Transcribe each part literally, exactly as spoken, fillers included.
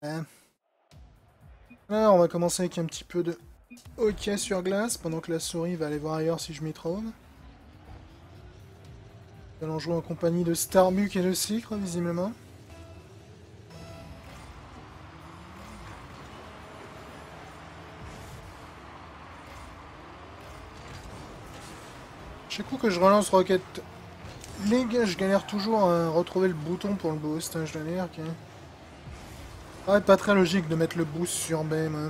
Ouais. Alors, on va commencer avec un petit peu de hockey sur glace, pendant que la souris va aller voir ailleurs si je m'y trouve. Nous allons jouer en compagnie de Starbuck et de Sucre, visiblement. Chaque coup que je relance Rocket League, je galère toujours à retrouver le bouton pour le boost, hein, je dois dire. Okay. Ouais, pas très logique de mettre le boost sur B, man.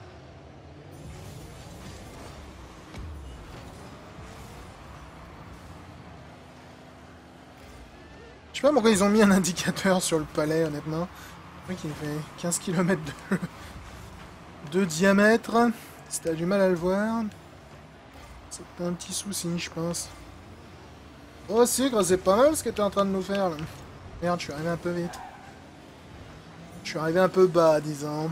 Je sais pas pourquoi ils ont mis un indicateur sur le palais, honnêtement. Le mec, il fait quinze kilomètres de... de diamètre. Si t'as du mal à le voir, c'est un petit souci, je pense. Oh, Sucre, c'est pas mal ce que t'es en train de nous faire, là. Merde, je suis arrivé un peu vite. Je suis arrivé un peu bas, disons.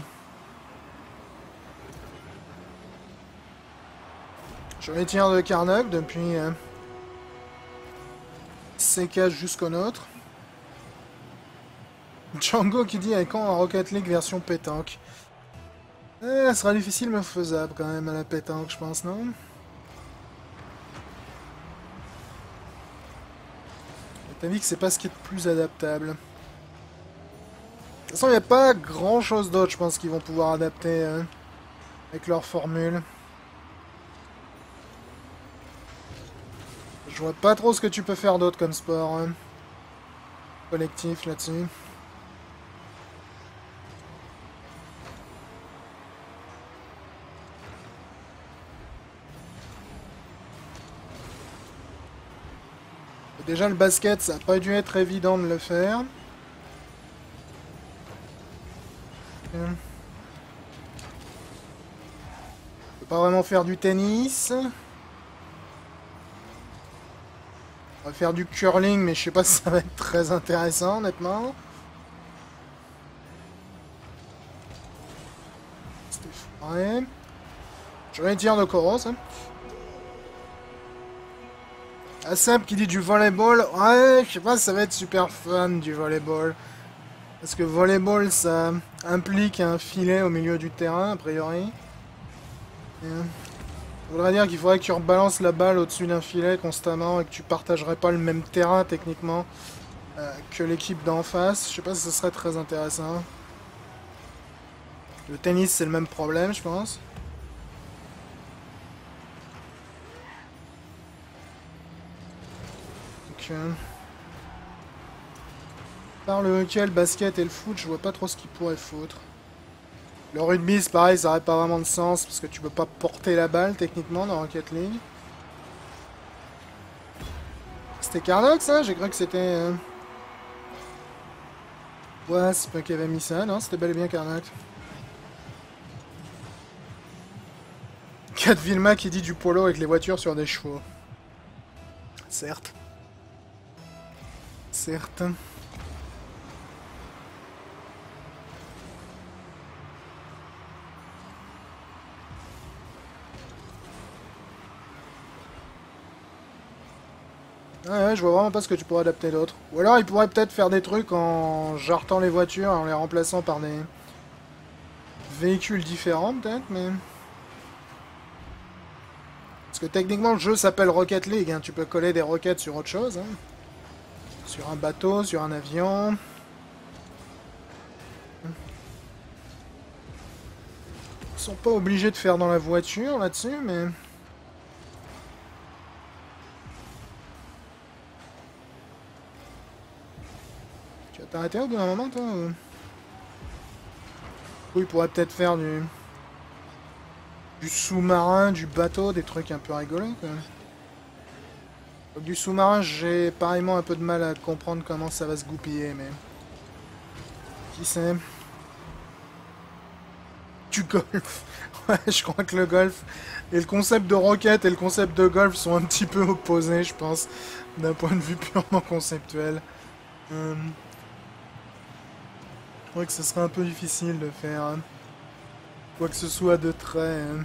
Je retire de Karnak depuis euh, C K jusqu'au nôtre. Django qui dit avec quand en Rocket League version pétanque. Eh, ça sera difficile mais faisable quand même à la pétanque, je pense, non? T'as vu que c'est pas ce qui est le plus adaptable. De toute façon, il n'y a pas grand chose d'autre, je pense, qu'ils vont pouvoir adapter euh, avec leur formule. Je vois pas trop ce que tu peux faire d'autre comme sport hein, collectif là-dessus. Déjà le basket, ça a pas dû être évident de le faire. On peut pas vraiment faire du tennis. On va faire du curling, mais je sais pas si ça va être très intéressant, honnêtement. C'était foiré. Je retire de Koros. Hein. Asap qui dit du volleyball. Ouais, je sais pas si ça va être super fun du volleyball. Parce que volleyball, ça implique un filet au milieu du terrain, a priori. Et, ça voudrait dire qu'il faudrait que tu rebalances la balle au-dessus d'un filet constamment et que tu partagerais pas le même terrain, techniquement, euh, que l'équipe d'en face. Je sais pas si ce serait très intéressant. Le tennis, c'est le même problème, je pense. Donc, euh, par le hockey, le basket et le foot, je vois pas trop ce qu'ils pourraient foutre. Le rugby, c'est pareil, ça n'aurait pas vraiment de sens parce que tu peux pas porter la balle techniquement dans Rocket League. C'était Carnox, ça? J'ai cru que c'était. Euh... Ouais, c'est pas qui avait mis ça, non? C'était bel et bien Carnox. Cat Vilma qui dit du polo avec les voitures sur des chevaux. Certes. Certes. Ouais, ouais, je vois vraiment pas ce que tu pourrais adapter d'autre. Ou alors, il pourrait peut-être faire des trucs en jartant les voitures, en les remplaçant par des véhicules différents, peut-être, mais... Parce que techniquement, le jeu s'appelle Rocket League, hein. Tu peux coller des roquettes sur autre chose, hein. Sur un bateau, sur un avion... Ils sont pas obligés de faire dans la voiture, là-dessus, mais... Tu vas t'arrêter au bout d'un moment, toi ou... Oui, il pourrait peut-être faire du... Du sous-marin, du bateau, des trucs un peu rigolos, quoi. Donc, du sous-marin, j'ai pareillement un peu de mal à comprendre comment ça va se goupiller, mais... Qui sait? Du golf. Ouais, je crois que le golf... Et le concept de roquette et le concept de golf sont un petit peu opposés, je pense, d'un point de vue purement conceptuel. Euh... Je crois que ce serait un peu difficile de faire hein, quoi que ce soit de très euh,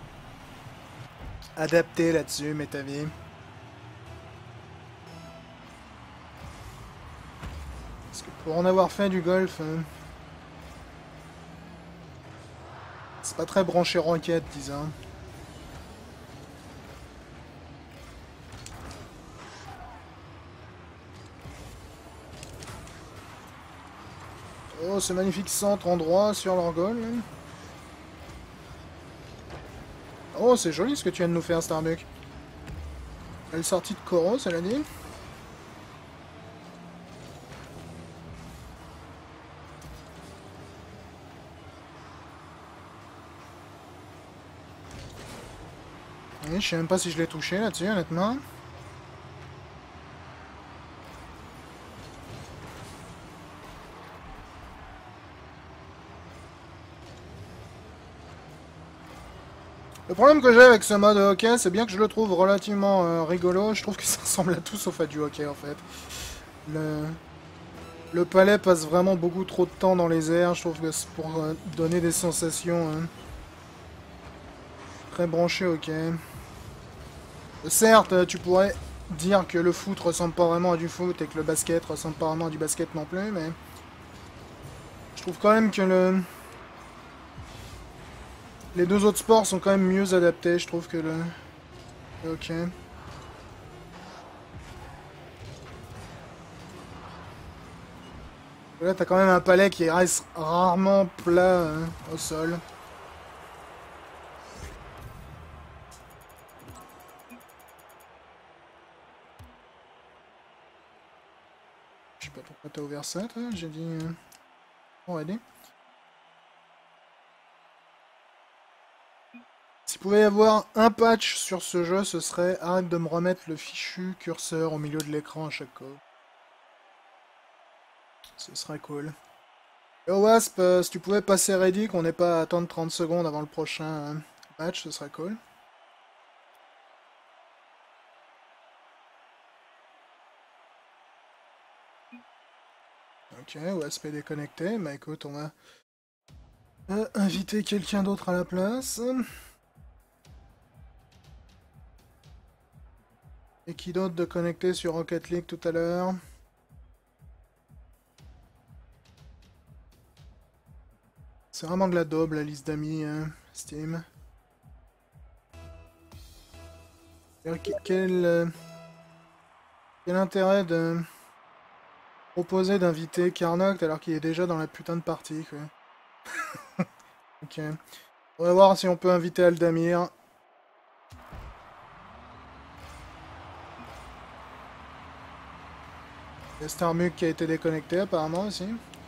adapté là-dessus, mais ta vie. Parce que pour en avoir fait du golf, euh, C'est pas très branché roquette, disons. Oh, ce magnifique centre en droit sur l'orgole. Oh, c'est joli ce que tu viens de nous faire, Starbuck. Elle sortie de Koro, cela dit. Oui, je sais même pas si je l'ai touché là-dessus, honnêtement. Le problème que j'ai avec ce mode hockey, c'est bien que je le trouve relativement euh, rigolo. Je trouve que ça ressemble à tout sauf à du hockey en fait. Le... Le palais passe vraiment beaucoup trop de temps dans les airs. Je trouve que c'est pour euh, donner des sensations hein, très branchées hockey. Certes, tu pourrais dire que le foot ressemble pas vraiment à du foot et que le basket ressemble pas vraiment à du basket non plus, mais je trouve quand même que le... les deux autres sports sont quand même mieux adaptés, je trouve, que le... le hockey. Là, t'as quand même un palais qui reste rarement plat hein, au sol. Je sais pas pourquoi t'as ouvert ça, toi. J'ai dit... Euh... On va aider. S'il pouvait y avoir un patch sur ce jeu, ce serait arrête de me remettre le fichu curseur au milieu de l'écran à chaque fois. Ce serait cool. Yo Wasp, euh, si tu pouvais passer ready, qu'on n'ait pas à attendre trente secondes avant le prochain euh, match, ce serait cool. Ok, Wasp est déconnecté. Bah écoute, on va euh, inviter quelqu'un d'autre à la place. Et qui d'autre de connecter sur Rocket League tout à l'heure? C'est vraiment de la daube la liste d'amis hein, Steam. Quel, euh, quel intérêt de proposer d'inviter Carnoct alors qu'il est déjà dans la putain de partie quoi. Ok. On va voir si on peut inviter Aldamir. Il y a Starmuk qui a été déconnecté apparemment aussi.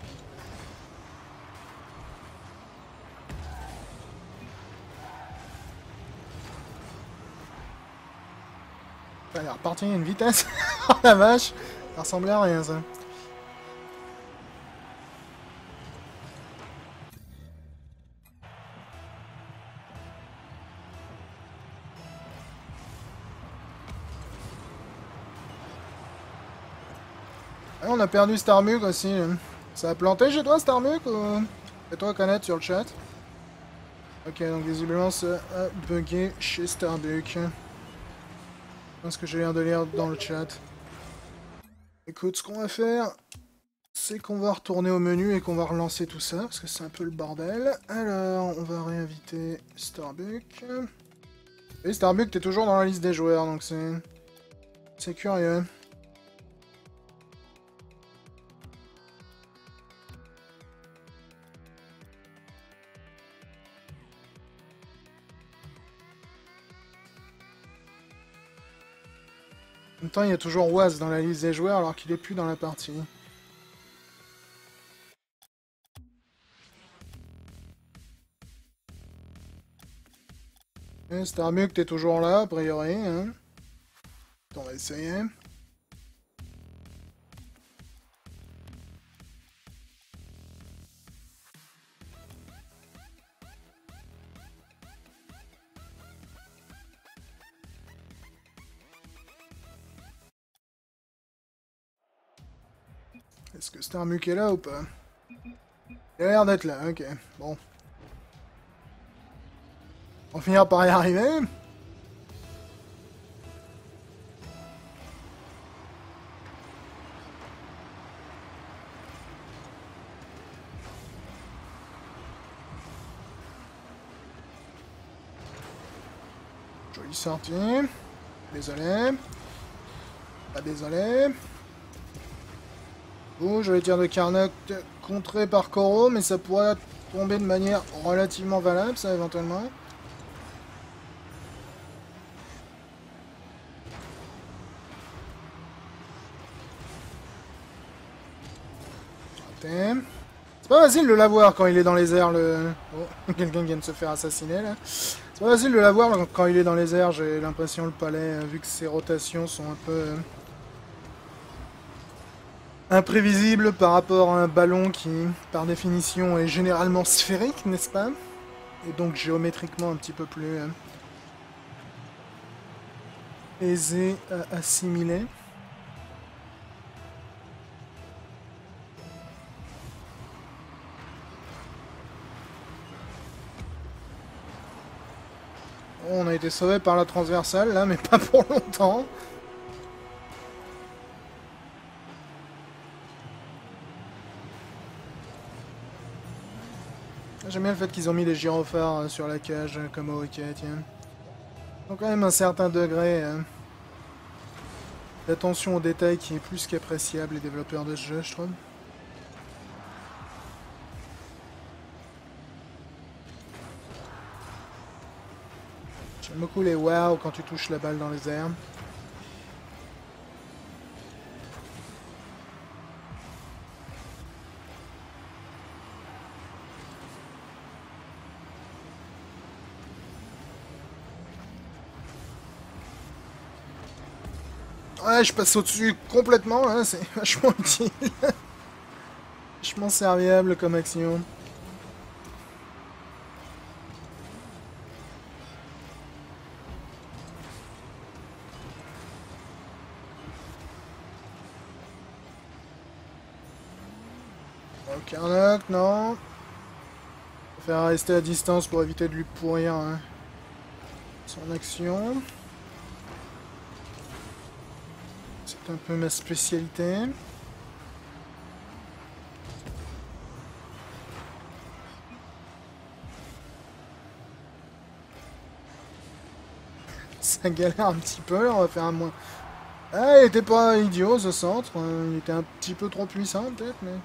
Il est reparti à une vitesse. Oh la vache. Ça ressemblait à rien ça. Ah, on a perdu Starmuk aussi. Ça a planté chez toi Starmuk ou... Fais-toi connaître sur le chat. Ok, donc visiblement ça a bugué chez Starbuck. Je pense que je viens de lire dans le chat. Écoute, ce qu'on va faire, c'est qu'on va retourner au menu et qu'on va relancer tout ça, parce que c'est un peu le bordel. Alors, on va réinviter Starbuck. Et Starbuck, t'es toujours dans la liste des joueurs, donc c'est... C'est curieux. En même temps, il y a toujours Waz dans la liste des joueurs alors qu'il est plus dans la partie. Et Starbuck, t'es toujours là, a priori. Hein. On va essayer. Est-ce que Starmuk est là ou pas? Il a l'air d'être là, ok. Bon. On finira par y arriver. Jolie sortie. Désolé. Pas désolé. Bon, je vais dire de Karnak contré par Koro, mais ça pourrait tomber de manière relativement valable, ça, éventuellement. C'est pas facile de l'avoir quand il est dans les airs, le... Oh, quelqu'un vient de se faire assassiner, là. C'est pas facile de l'avoir quand il est dans les airs, j'ai l'impression, le palais, vu que ses rotations sont un peu... imprévisibles par rapport à un ballon qui, par définition, est généralement sphérique, n'est-ce pas? Et donc géométriquement un petit peu plus... Euh, aisé à assimiler. On a été sauvé par la transversale, là, mais pas pour longtemps. J'aime bien le fait qu'ils ont mis des gyrophares sur la cage, comme au hockey, tiens. Ils ont quand même un certain degré euh, d'attention aux détails qui est plus qu'appréciable, les développeurs de ce jeu, je trouve. J'aime beaucoup les wow quand tu touches la balle dans les airs. Ouais, je passe au-dessus complètement, hein, c'est vachement utile. Vachement serviable comme action. Karnak, non. Je vais faire rester à distance pour éviter de lui pourrir hein, son action. C'est un peu ma spécialité. Ça galère un petit peu, là, on va faire un moins. Ah, il était pas idiot ce centre, il était un petit peu trop puissant peut-être, mais...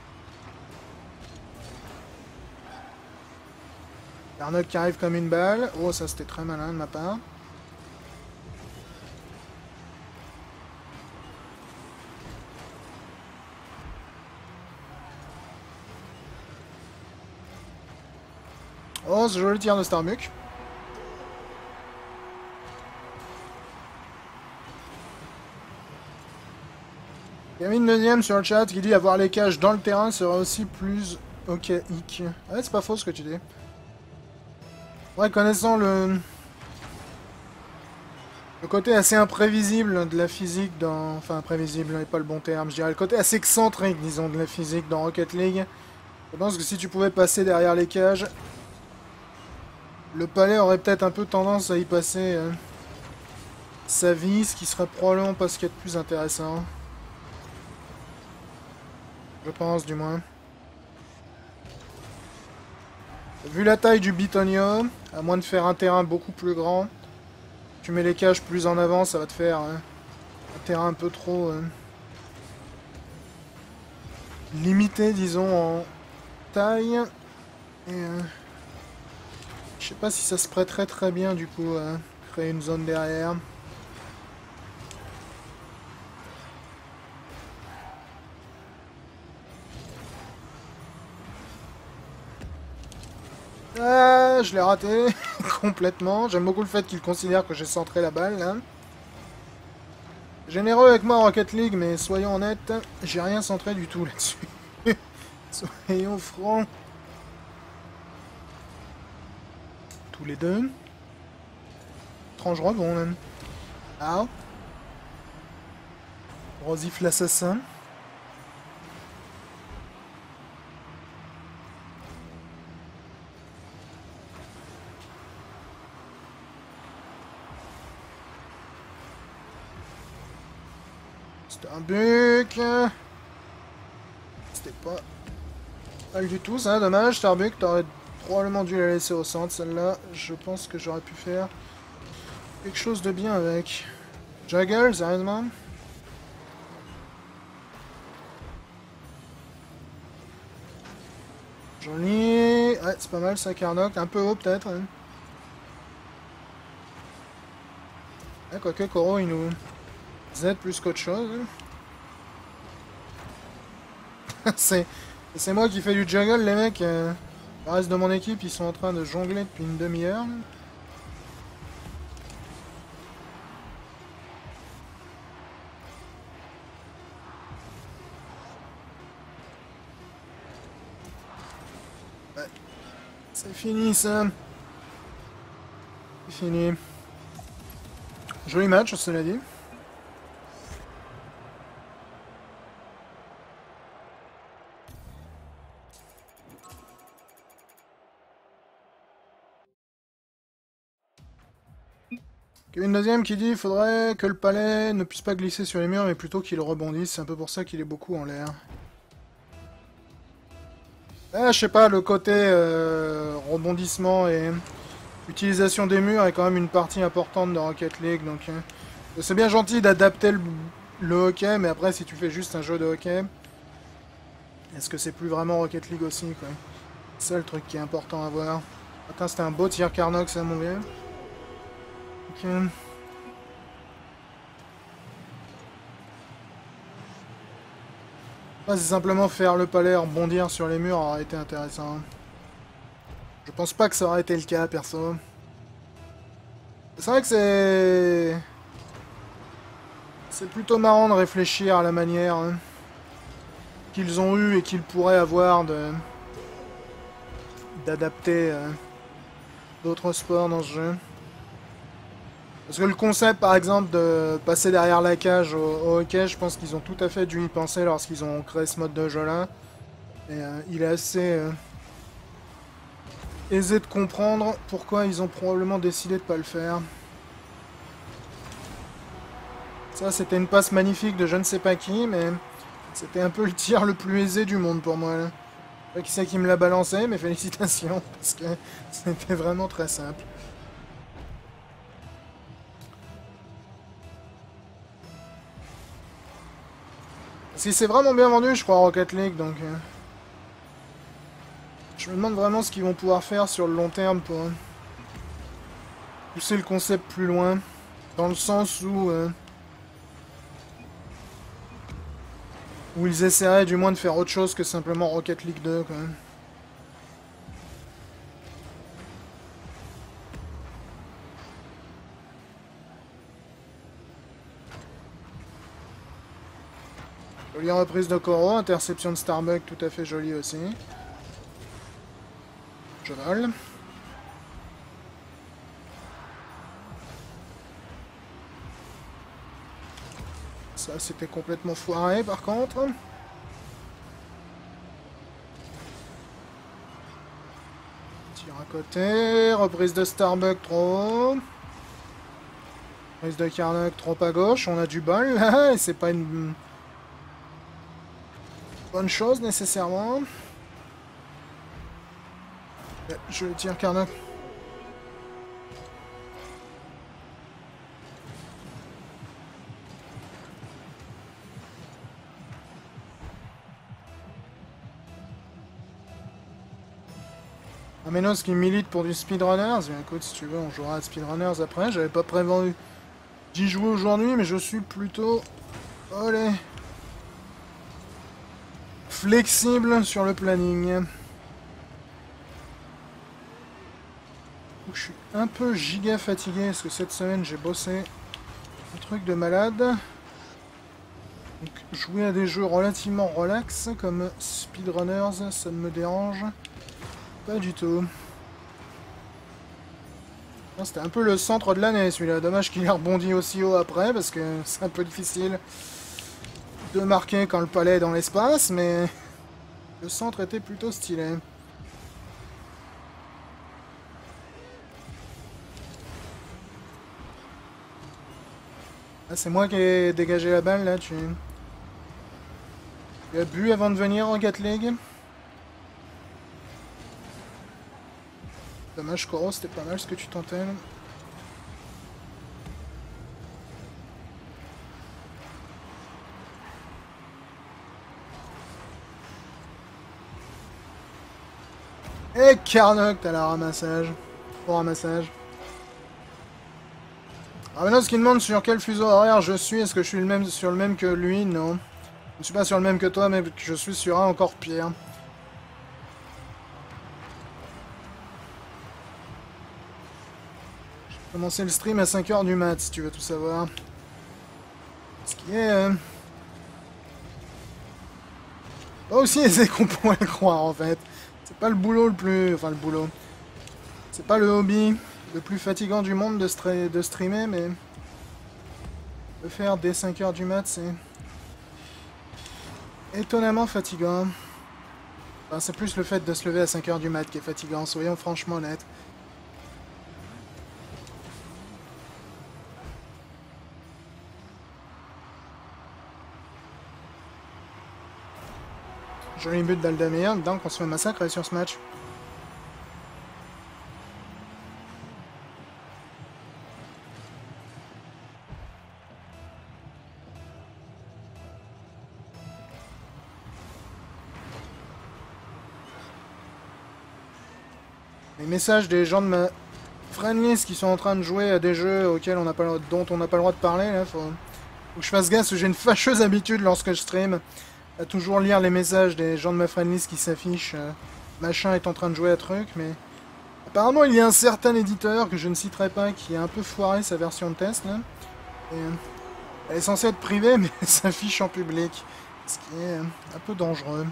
Karnak qui arrive comme une balle. Oh, ça c'était très malin de ma part. Oh, ce joli tir de Starbuck. Il y a une deuxième sur le chat qui dit avoir les cages dans le terrain serait aussi plus ok hic. Ouais, c'est pas faux ce que tu dis. Ouais, connaissant le... le côté assez imprévisible de la physique dans... Enfin, imprévisible n'est pas le bon terme, je dirais. Le côté assez excentrique, disons, de la physique dans Rocket League. Je pense que si tu pouvais passer derrière les cages, le palais aurait peut-être un peu tendance à y passer euh, sa vie, ce qui serait probablement pas ce qu'il y a de plus intéressant. Je pense, du moins. Vu la taille du Bitonio, à moins de faire un terrain beaucoup plus grand, tu mets les cages plus en avant, ça va te faire hein, un terrain un peu trop euh, limité, disons, en taille. Et euh, je sais pas si ça se prêterait très bien, du coup, à créer une zone derrière. Ah, je l'ai raté complètement. J'aime beaucoup le fait qu'il considère que j'ai centré la balle, là. Généreux avec moi en Rocket League, mais soyons honnêtes, j'ai rien centré du tout là-dessus. Soyons francs. Tous les deux. Étrange rebond, même. Ah. Rosif l'assassin. Starbuck. C'était pas mal du tout ça, dommage. Starbuck, t'aurais probablement dû la laisser au centre celle-là. Je pense que j'aurais pu faire quelque chose de bien avec. Juggle, sérieusement? Joli. Ouais, c'est pas mal ça, Karnok. Un peu haut peut-être. Hein. Ouais, quoique Koro il nous Z plus qu'autre chose. c'est c'est moi qui fais du juggle, les mecs. Euh, le reste de mon équipe, ils sont en train de jongler depuis une demi-heure. Ouais. C'est fini ça. C'est fini. Joli match, cela dit. Une deuxième qui dit qu'il faudrait que le palais ne puisse pas glisser sur les murs, mais plutôt qu'il rebondisse. C'est un peu pour ça qu'il est beaucoup en l'air. Ah, je sais pas, le côté euh, rebondissement et utilisation des murs est quand même une partie importante de Rocket League. Donc, euh, c'est bien gentil d'adapter le, le hockey, mais après, si tu fais juste un jeu de hockey, est-ce que c'est plus vraiment Rocket League aussi, quoi? C'est ça le truc qui est important à voir. Attends, c'était un beau tir Karnok, ça, mon vieux. Ok. Ah, c'est simplement faire le palais rebondir sur les murs aurait été intéressant. Je pense pas que ça aurait été le cas, perso. C'est vrai que c'est... C'est plutôt marrant de réfléchir à la manière hein, qu'ils ont eu et qu'ils pourraient avoir de... d'adapter euh, d'autres sports dans ce jeu. Parce que le concept, par exemple, de passer derrière la cage au, au hockey, je pense qu'ils ont tout à fait dû y penser lorsqu'ils ont créé ce mode de jeu-là. Et euh, il est assez euh, aisé de comprendre pourquoi ils ont probablement décidé de pas le faire. Ça, c'était une passe magnifique de je ne sais pas qui, mais c'était un peu le tir le plus aisé du monde pour moi. Là. Je sais pas qui c'est qui me l'a balancé, mais félicitations, parce que c'était vraiment très simple. Si c'est vraiment bien vendu, je crois, Rocket League, donc... Euh, je me demande vraiment ce qu'ils vont pouvoir faire sur le long terme pour... Euh, pousser le concept plus loin. Dans le sens où... Euh, où ils essaieraient du moins de faire autre chose que simplement Rocket League deux, quand même. Jolie reprise de Koro, interception de Starbuck tout à fait jolie aussi. Je vole. Ça c'était complètement foiré par contre. Tire à côté, reprise de Starbuck trop haut. Reprise de Karnok trop à gauche, on a du bol là, et c'est pas une... bonne chose nécessairement. Je tire Karnok. Amenos qui milite pour du speedrunners. Écoute, si tu veux, on jouera à speedrunners après. J'avais pas prévu d'y jouer aujourd'hui, mais je suis plutôt... Allez. Flexible sur le planning. Je suis un peu giga fatigué parce que cette semaine j'ai bossé un truc de malade. Donc jouer à des jeux relativement relax comme Speedrunners, ça ne me dérange pas du tout. C'était un peu le centre de l'année celui-là. Dommage qu'il ait rebondi aussi haut après parce que c'est un peu difficile de marquer quand le palais est dans l'espace, mais le centre était plutôt stylé. Ah, c'est moi qui ai dégagé la balle là, tu... tu as bu avant de venir en Rocket League. Dommage Koro, c'était pas mal ce que tu tentais là. Et Karnok, t'as la ramassage. Pour ramassage. Ah maintenant, ce qu'il demande sur quel fuseau horaire je suis, est-ce que je suis le même, sur le même que lui? Non. Je ne suis pas sur le même que toi, mais je suis sur un encore pire. J'ai commencé le stream à cinq heures du mat, si tu veux tout savoir. Ce qui est... Euh... pas aussi aisé qu'on pourrait le croire, en fait. C'est pas le boulot le plus... Enfin, le boulot. C'est pas le hobby le plus fatigant du monde de, stre... de streamer, mais... Le faire dès cinq heures du mat, c'est... étonnamment fatigant. Enfin, c'est plus le fait de se lever à cinq heures du mat qui est fatigant, soyons franchement honnêtes. Joli but d'Aldamir, donc on se fait massacrer sur ce match. Les messages des gens de ma friendlist qui sont en train de jouer à des jeux auxquels on n'a pas, dont on n'a pas le droit de parler, là, faut, faut que je fasse gaffe, parce que j'ai une fâcheuse habitude lorsque je stream à toujours lire les messages des gens de ma friendlist qui s'affichent. Euh, machin est en train de jouer à truc, mais... Apparemment, il y a un certain éditeur, que je ne citerai pas, qui a un peu foiré sa version de test, là. Et, euh, elle est censée être privée, mais elle s'affiche en public. Ce qui est euh, un peu dangereux.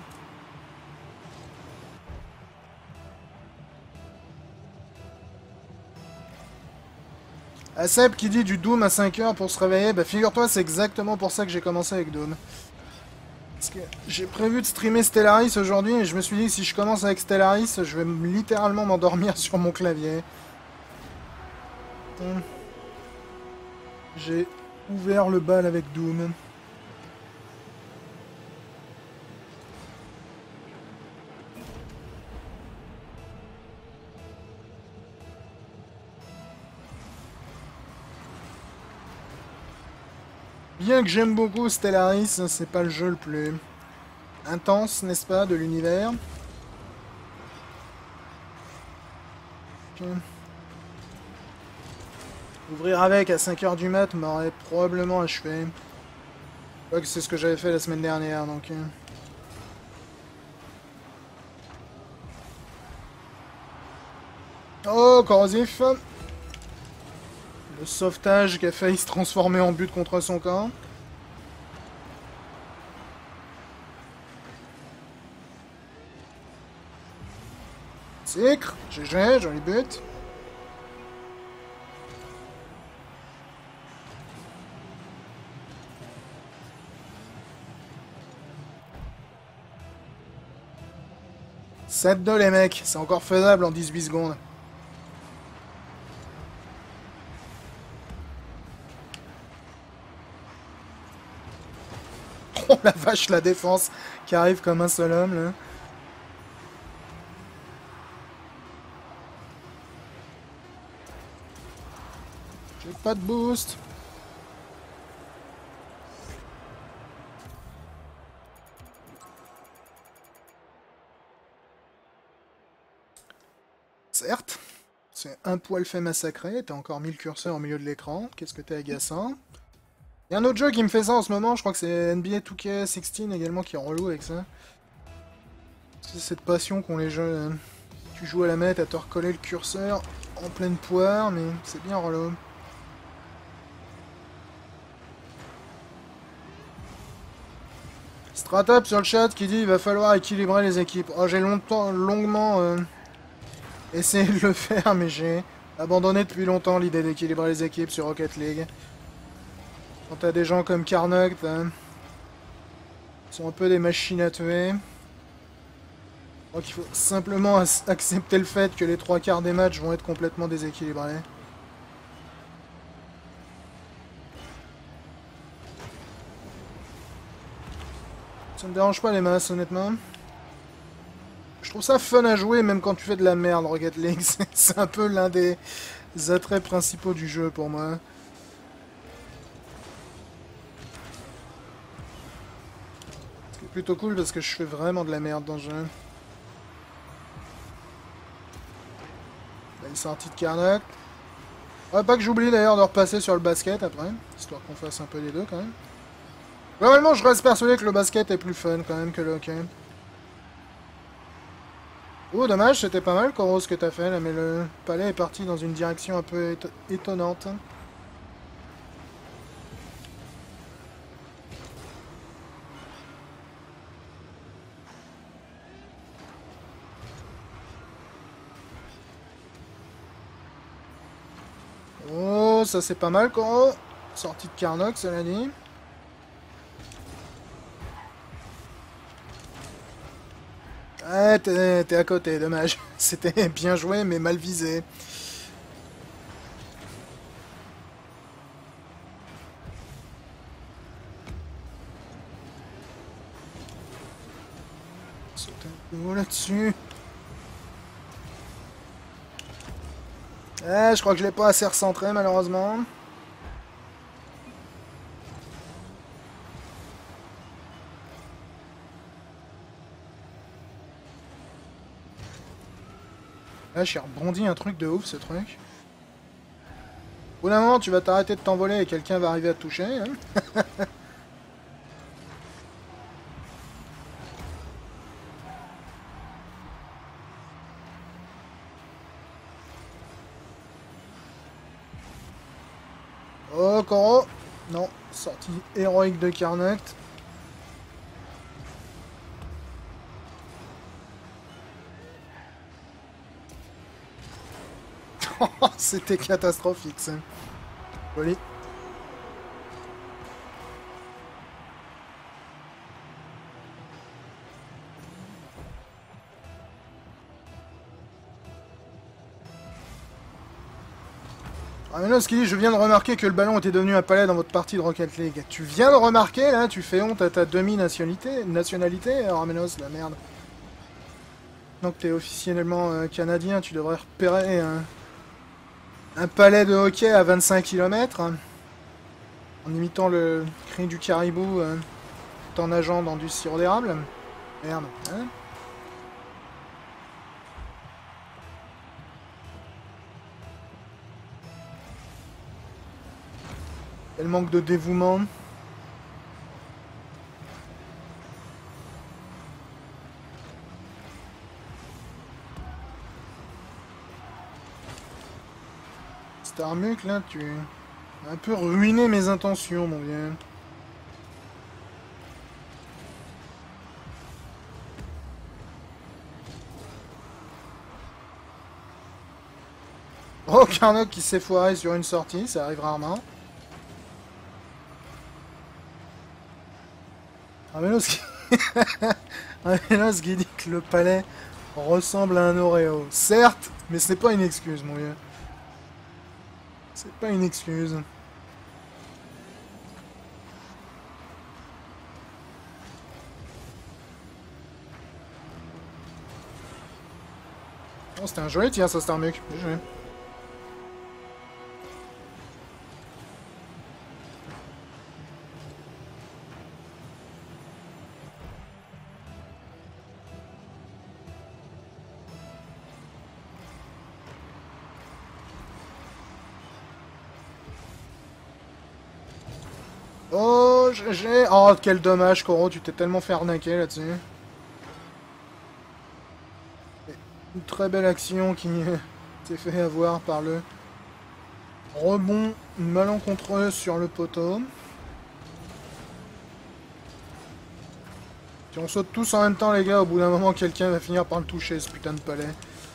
À Seb qui dit du Doom à cinq heures pour se réveiller, bah figure-toi, c'est exactement pour ça que j'ai commencé avec Doom. Parce que j'ai prévu de streamer Stellaris aujourd'hui et je me suis dit que si je commence avec Stellaris, je vais littéralement m'endormir sur mon clavier. J'ai ouvert le bal avec Doom. Bien que j'aime beaucoup Stellaris, c'est pas le jeu le plus intense, n'est-ce pas, de l'univers. Okay. Ouvrir avec à cinq heures du mat m'aurait probablement achevé. Je crois que c'est ce que j'avais fait la semaine dernière, donc... Oh, corrosif! Le sauvetage qui a failli se transformer en but contre son camp. Sicre, G G, joli but. sept deux les mecs, c'est encore faisable en dix-huit secondes. Oh la vache, la défense qui arrive comme un seul homme là. J'ai pas de boost. Certes, c'est un poil fait massacrer, t'as encore mis le curseur au milieu de l'écran, qu'est-ce que t'es agaçant. Il y a un autre jeu qui me fait ça en ce moment, je crois que c'est N B A deux K seize également qui est relou avec ça. C'est cette passion qu'ont les jeux. Euh, tu joues à la manette à te recoller le curseur en pleine poire, mais c'est bien relou. Stratop sur le chat qui dit il va falloir équilibrer les équipes. Oh, j'ai longtemps, longuement euh, essayé de le faire, mais j'ai abandonné depuis longtemps l'idée d'équilibrer les équipes sur Rocket League. Quand t'as des gens comme Karnok, qui sont un peu des machines à tuer. Je crois qu'il faut simplement accepter le fait que les trois quarts des matchs vont être complètement déséquilibrés. Ça me dérange pas les masses, honnêtement. Je trouve ça fun à jouer, même quand tu fais de la merde, Rocket League. C'est un peu l'un des attraits principaux du jeu pour moi. C'est plutôt cool parce que je fais vraiment de la merde dans le jeu. Une sortie de Karnak. Ouais, pas que j'oublie d'ailleurs de repasser sur le basket après, histoire qu'on fasse un peu des deux quand même. Globalement, je reste persuadé que le basket est plus fun quand même que le hockey. Oh, dommage, c'était pas mal, Koro, ce que t'as fait là, mais le palais est parti dans une direction un peu éto- étonnante. Oh, ça c'est pas mal, Koro. Sortie de Karnak, cela dit. Ah, t'es t'es à côté, dommage. C'était bien joué, mais mal visé. Saute un peu là-dessus. Ah, je crois que je l'ai pas assez recentré, malheureusement. Là, j'ai rebondi un truc de ouf, ce truc. Au bout d'un moment, tu vas t'arrêter de t'envoler et quelqu'un va arriver à te toucher. Hein. Oh, Koro. Non, sortie héroïque de Karnak. C'était catastrophique, ça. Joli. Ramenoski, je viens de remarquer que le ballon était devenu un palais dans votre partie de Rocket League. Tu viens de remarquer, là, tu fais honte à ta demi-nationalité, nationalité, Ramenos, la merde. Donc t'es officiellement euh, canadien, tu devrais repérer un, un palais de hockey à vingt-cinq kilomètres, hein, en imitant le cri du caribou, euh, tout en nageant dans du sirop d'érable. Merde, hein. Quel manque de dévouement. Starmuk, là, tu as un peu ruiné mes intentions, mon vieux. Oh, Karnak qui s'est foiré sur une sortie, ça arrive rarement. Ramenos qui... Ramenos qui dit que le palais ressemble à un Oreo. Certes, mais c'est pas une excuse, mon vieux. C'est pas une excuse. Oh, c'était un joli tir, ça, Starmuk. Bien joué. Oh, j'ai... Oh, quel dommage, Koro, tu t'es tellement fait arnaquer là-dessus. Une très belle action qui s'est fait avoir par le rebond malencontreux sur le poteau. Si on saute tous en même temps, les gars, au bout d'un moment, quelqu'un va finir par le toucher, ce putain de palais.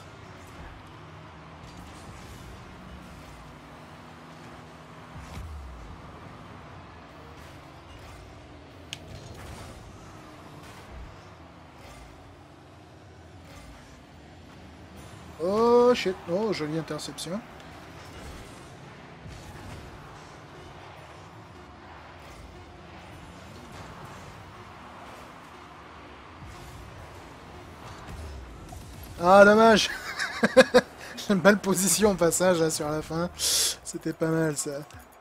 Oh, shit. Oh, jolie interception. Ah, dommage. J'ai une belle position au passage, là, sur la fin. C'était pas mal, ça.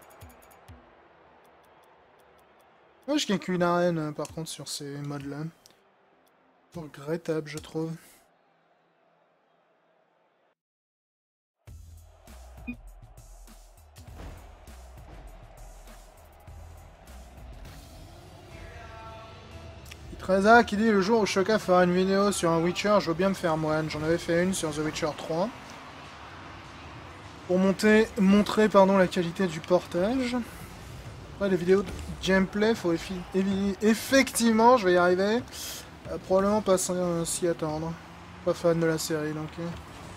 Moi, je gagne qu'une arène, hein, par contre, sur ces modes-là. Regrettable, je trouve. Treza qui dit le jour où Shoka fera une vidéo sur un Witcher, je veux bien me faire moine. J'en avais fait une sur The Witcher trois. Pour monter, montrer pardon, la qualité du portage. Après, les vidéos de gameplay, faut effectivement, je vais y arriver. Euh, probablement pas s'y attendre. Pas fan de la série donc. Euh.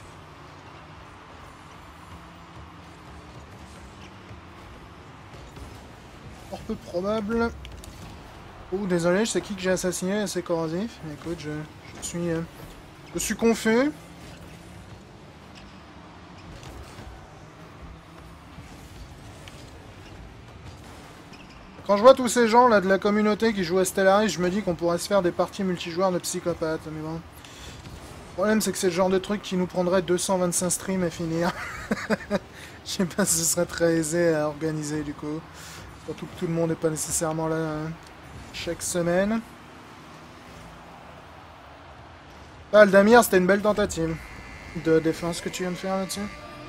Fort peu probable. Oh, désolé, je sais qui que j'ai assassiné, c'est corrosif. Écoute, je, je suis. Euh, je suis confus. Quand je vois tous ces gens là de la communauté qui jouent à Stellaris, je me dis qu'on pourrait se faire des parties multijoueurs de psychopathes. Mais bon. Le problème, c'est que c'est le genre de truc qui nous prendrait deux cent vingt-cinq streams à finir. Je sais pas si ce serait très aisé à organiser du coup. Surtout que tout le monde n'est pas nécessairement là hein, chaque semaine. Ah, Aldamir, c'était une belle tentative de défense que tu viens de faire là-dessus.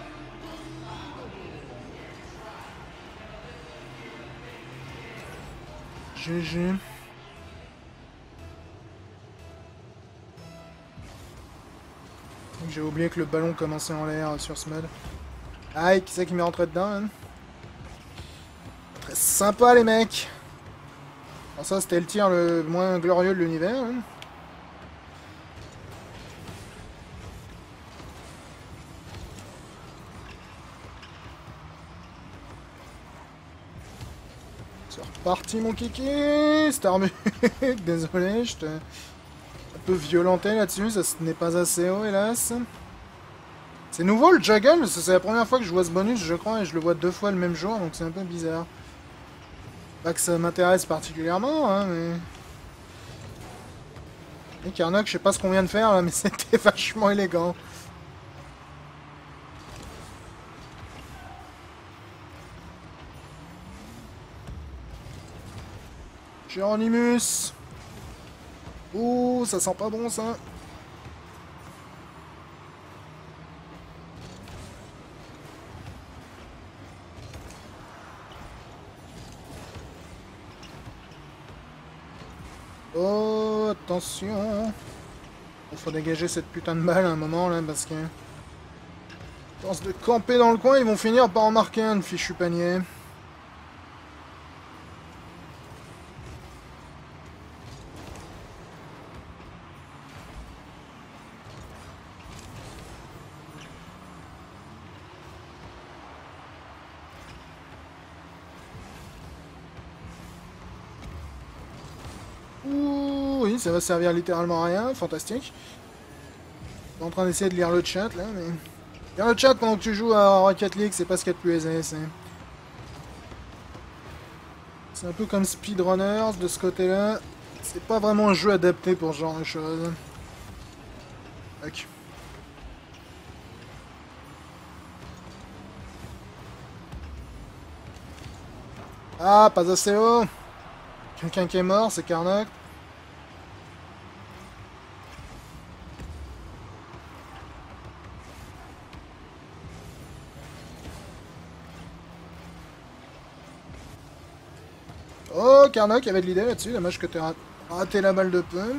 G G. J'ai oublié que le ballon commençait en l'air sur ce mode. Aïe, qui c'est qui m'est rentré dedans hein. Très sympa les mecs. Alors ça c'était le tir le moins glorieux de l'univers. Hein. C'est reparti mon kiki. Starbuck. Désolé, je t'ai un peu violenté là-dessus, ça n'est pas assez haut hélas. C'est nouveau le juggle, c'est la première fois que je vois ce bonus je crois et je le vois deux fois le même jour donc c'est un peu bizarre. Pas que ça m'intéresse particulièrement hein mais... Et Karnok, je sais pas ce qu'on vient de faire là mais c'était vachement élégant. Géronimus. Ouh, ça sent pas bon ça. Oh, attention. Il faut dégager cette putain de balle à un moment là parce que... À force de camper dans le coin, ils vont finir par en marquer un de fichu panier. Ouh, oui, ça va servir littéralement à rien, fantastique. Je suis en train d'essayer de lire le chat là, mais... Lire le chat pendant que tu joues à Rocket League, c'est pas ce qu'il y a de plus aisé, c'est... C'est un peu comme Speedrunners de ce côté-là. C'est pas vraiment un jeu adapté pour ce genre de choses. Ok. Ah, pas assez haut. Quelqu'un qui est mort, c'est Karnok. Oh, Karnok, il y avait de l'idée là-dessus. Dommage que tu aies raté la balle de peu.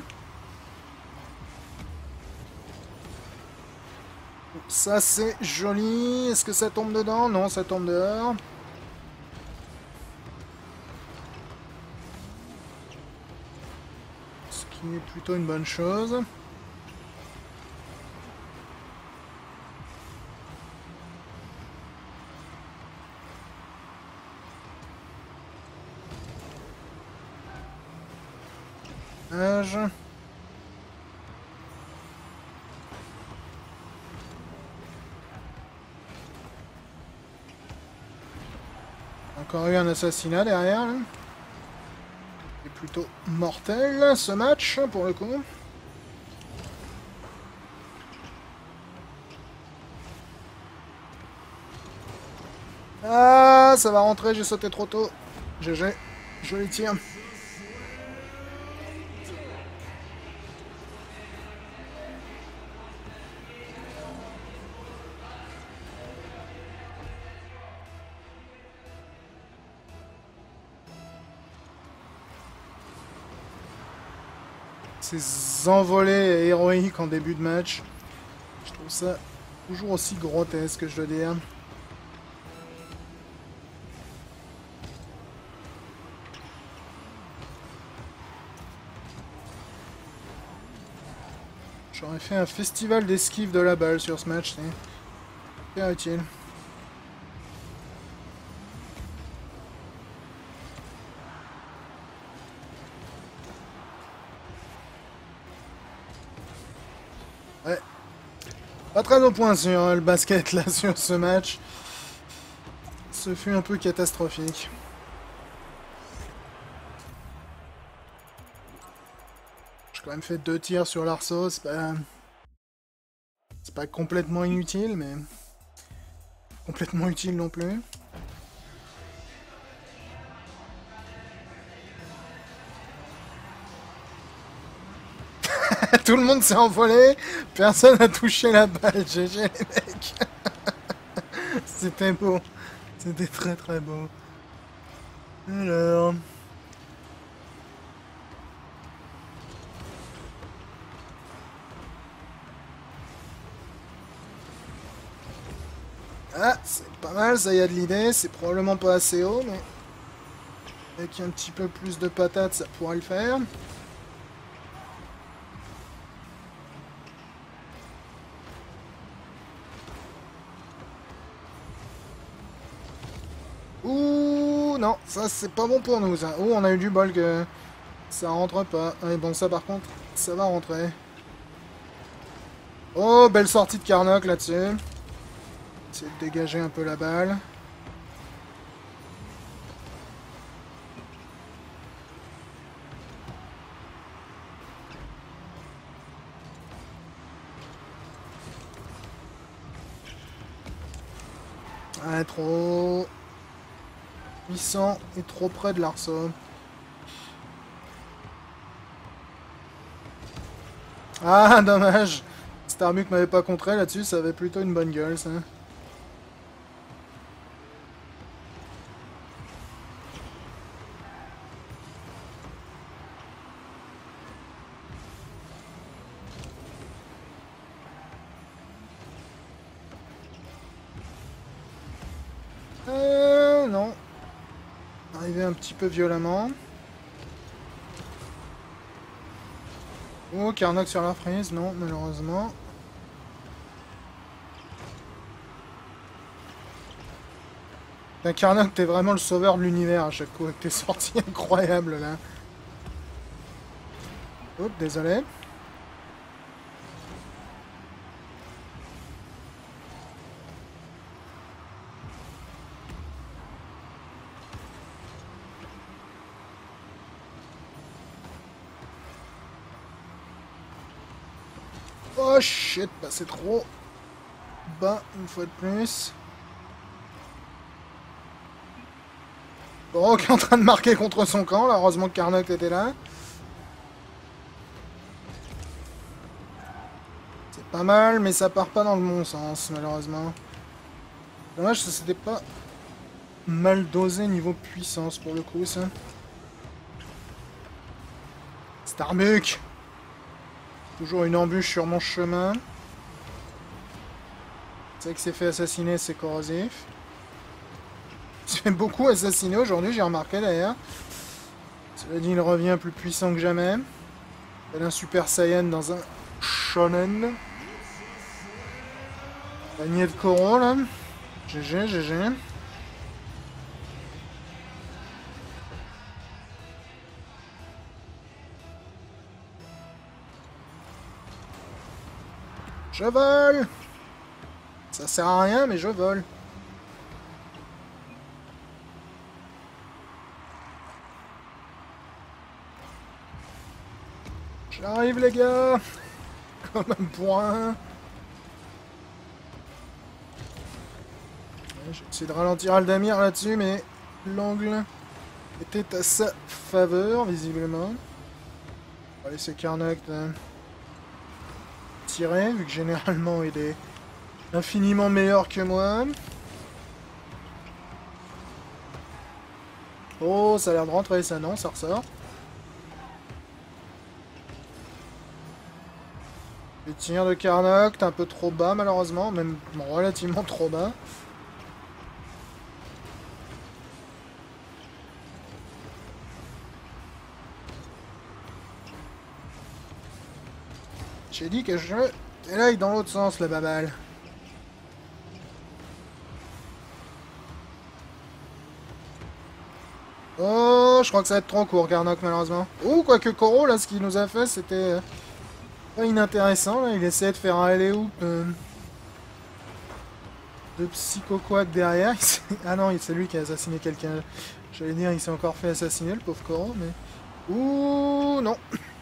Ça, c'est joli. Est-ce que ça tombe dedans? Non, ça tombe dehors. Ce qui est plutôt une bonne chose. Âge. Encore eu un assassinat derrière. Là. C'est plutôt mortel ce match pour le coup. Ah, ça va rentrer, j'ai sauté trop tôt. G G, joli tir. ces envolées héroïques en début de match. Je trouve ça toujours aussi grotesque, je dois dire. J'aurais fait un festival d'esquive de la balle sur ce match, c'est super utile. Ouais. Pas très au point sur euh, le basket là, sur ce match. Ce fut un peu catastrophique. J'ai quand même fait deux tirs sur l'arceau, c'est pas... C'est pas complètement inutile, mais... Complètement utile non plus. Tout le monde s'est envolé, personne n'a touché la balle, G G les mecs. C'était beau, c'était très très beau. Alors... Ah, c'est pas mal, ça y a de l'idée, c'est probablement pas assez haut, mais... Avec un petit peu plus de patates, ça pourrait le faire. Ouh, non, ça c'est pas bon pour nous, ça. Ouh, on a eu du bol que ça rentre pas. Mais bon, ça par contre, ça va rentrer. Oh, belle sortie de Karnok là-dessus. Essayer de dégager un peu la balle. Ah, trop puissant et trop près de l'arceau. Ah, dommage. Starbuck m'avait pas contré là-dessus, ça avait plutôt une bonne gueule, ça. Euh, non. Arrivé un petit peu violemment. Oh, Karnok sur la frise, non, malheureusement. La Karnok, t'es vraiment le sauveur de l'univers à chaque coup avec tes sorties incroyables là. Oups, désolé. Oh shit, bah c'est trop bas une fois de plus. Bon, qui est en train de marquer contre son camp, là. Heureusement que Karnok était là. C'est pas mal, mais ça part pas dans le bon sens, malheureusement. Dommage, ça c'était pas mal dosé niveau puissance pour le coup, ça. Starbuck! Toujours une embûche sur mon chemin. C'est vrai que c'est fait assassiner, c'est corrosif. Il se fait beaucoup assassiner aujourd'hui, j'ai remarqué d'ailleurs. Cela dit, il revient plus puissant que jamais. Il a un Super Saiyan dans un Shonen. Panier de Koro là. G G, G G. Je vole! Ça sert à rien, mais je vole. J'arrive les gars! Comme un point. J'ai essayé de ralentir Aldamir là-dessus, mais l'angle était à sa faveur, visiblement. On va laisser Karnok tirer, vu que généralement il est infiniment meilleur que moi. Oh, ça a l'air de rentrer ça, non? Ça ressort. Le tir de Karnok, t'es un peu trop bas malheureusement, même relativement trop bas. J'ai dit que je... Et là, il est dans l'autre sens, le babal. Oh, je crois que ça va être trop court, Karnok, malheureusement. Oh, quoique Koro, là, ce qu'il nous a fait, c'était... euh, pas inintéressant, là. Il essayait de faire un alley-oop euh, de Psycho-Quack derrière. Il s'est- ah non, c'est lui qui a assassiné quelqu'un. J'allais dire, il s'est encore fait assassiner, le pauvre Koro, mais... Ouh, non.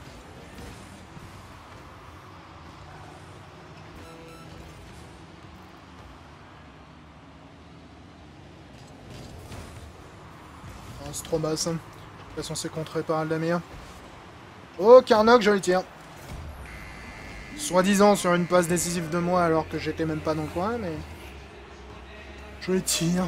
Oh, c'est trop basse. Hein. De toute façon, c'est contré par Aldamir. Oh, Karnok, joli tir. Soi-disant sur une passe décisive de moi alors que j'étais même pas dans le coin, mais... Joli tir.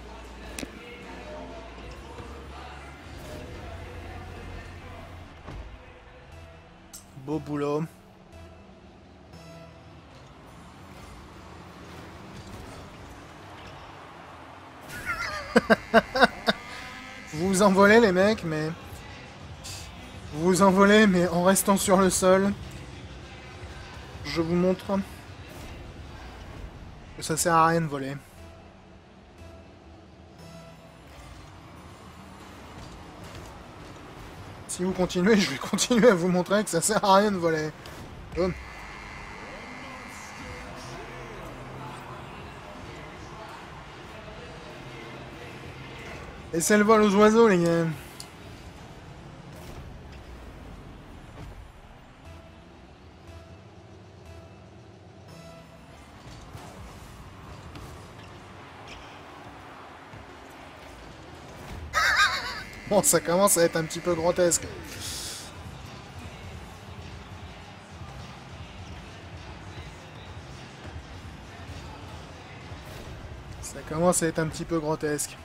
Beau boulot. Vous vous envolez les mecs, mais... Vous vous envolez, mais en restant sur le sol. Je vous montre que ça sert à rien de voler. Si vous continuez, je vais continuer à vous montrer que ça sert à rien de voler. Boum. Et c'est le vol aux oiseaux, les gars. Bon, ça commence à être un petit peu grotesque. Ça commence à être un petit peu grotesque.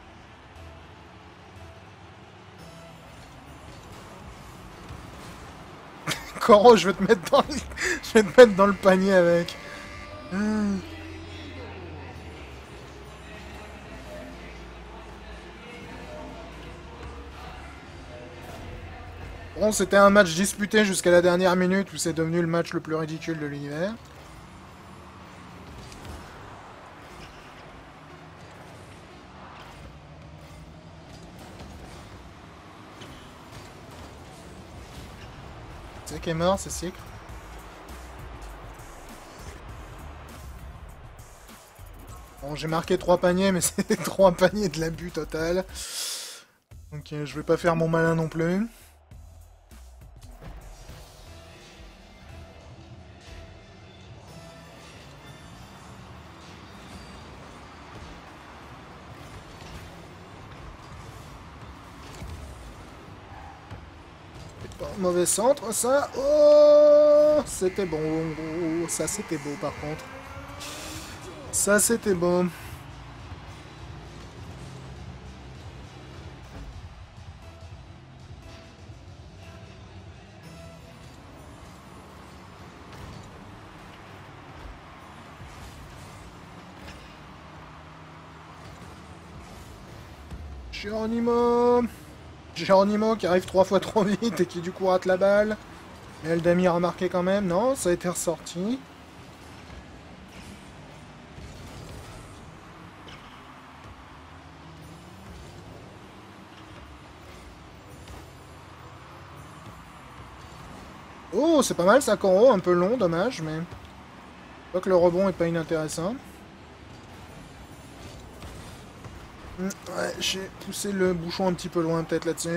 Koro, je vais te mettre dans le... je vais te mettre dans le panier avec. Hmm. Bon, c'était un match disputé jusqu'à la dernière minute où c'est devenu le match le plus ridicule de l'univers. C'est qui est mort, c'est Cycle. Bon, j'ai marqué trois paniers, mais c'est trois paniers de l'abus total. Donc euh, je vais pas faire mon malin non plus. C'est pas un mauvais centre, ça. Oh, c'était bon. Oh, ça, c'était beau, par contre. Ça, c'était beau. Geronimo Geronimo qui arrive trois fois trop vite et qui du coup rate la balle. Mais Eldamir a marqué quand même. Non, ça a été ressorti. Oh, c'est pas mal ça, Koro. Un peu long, dommage, mais... Je vois que le rebond est pas inintéressant. Hmm, ouais, j'ai poussé le bouchon un petit peu loin peut-être là-dessus.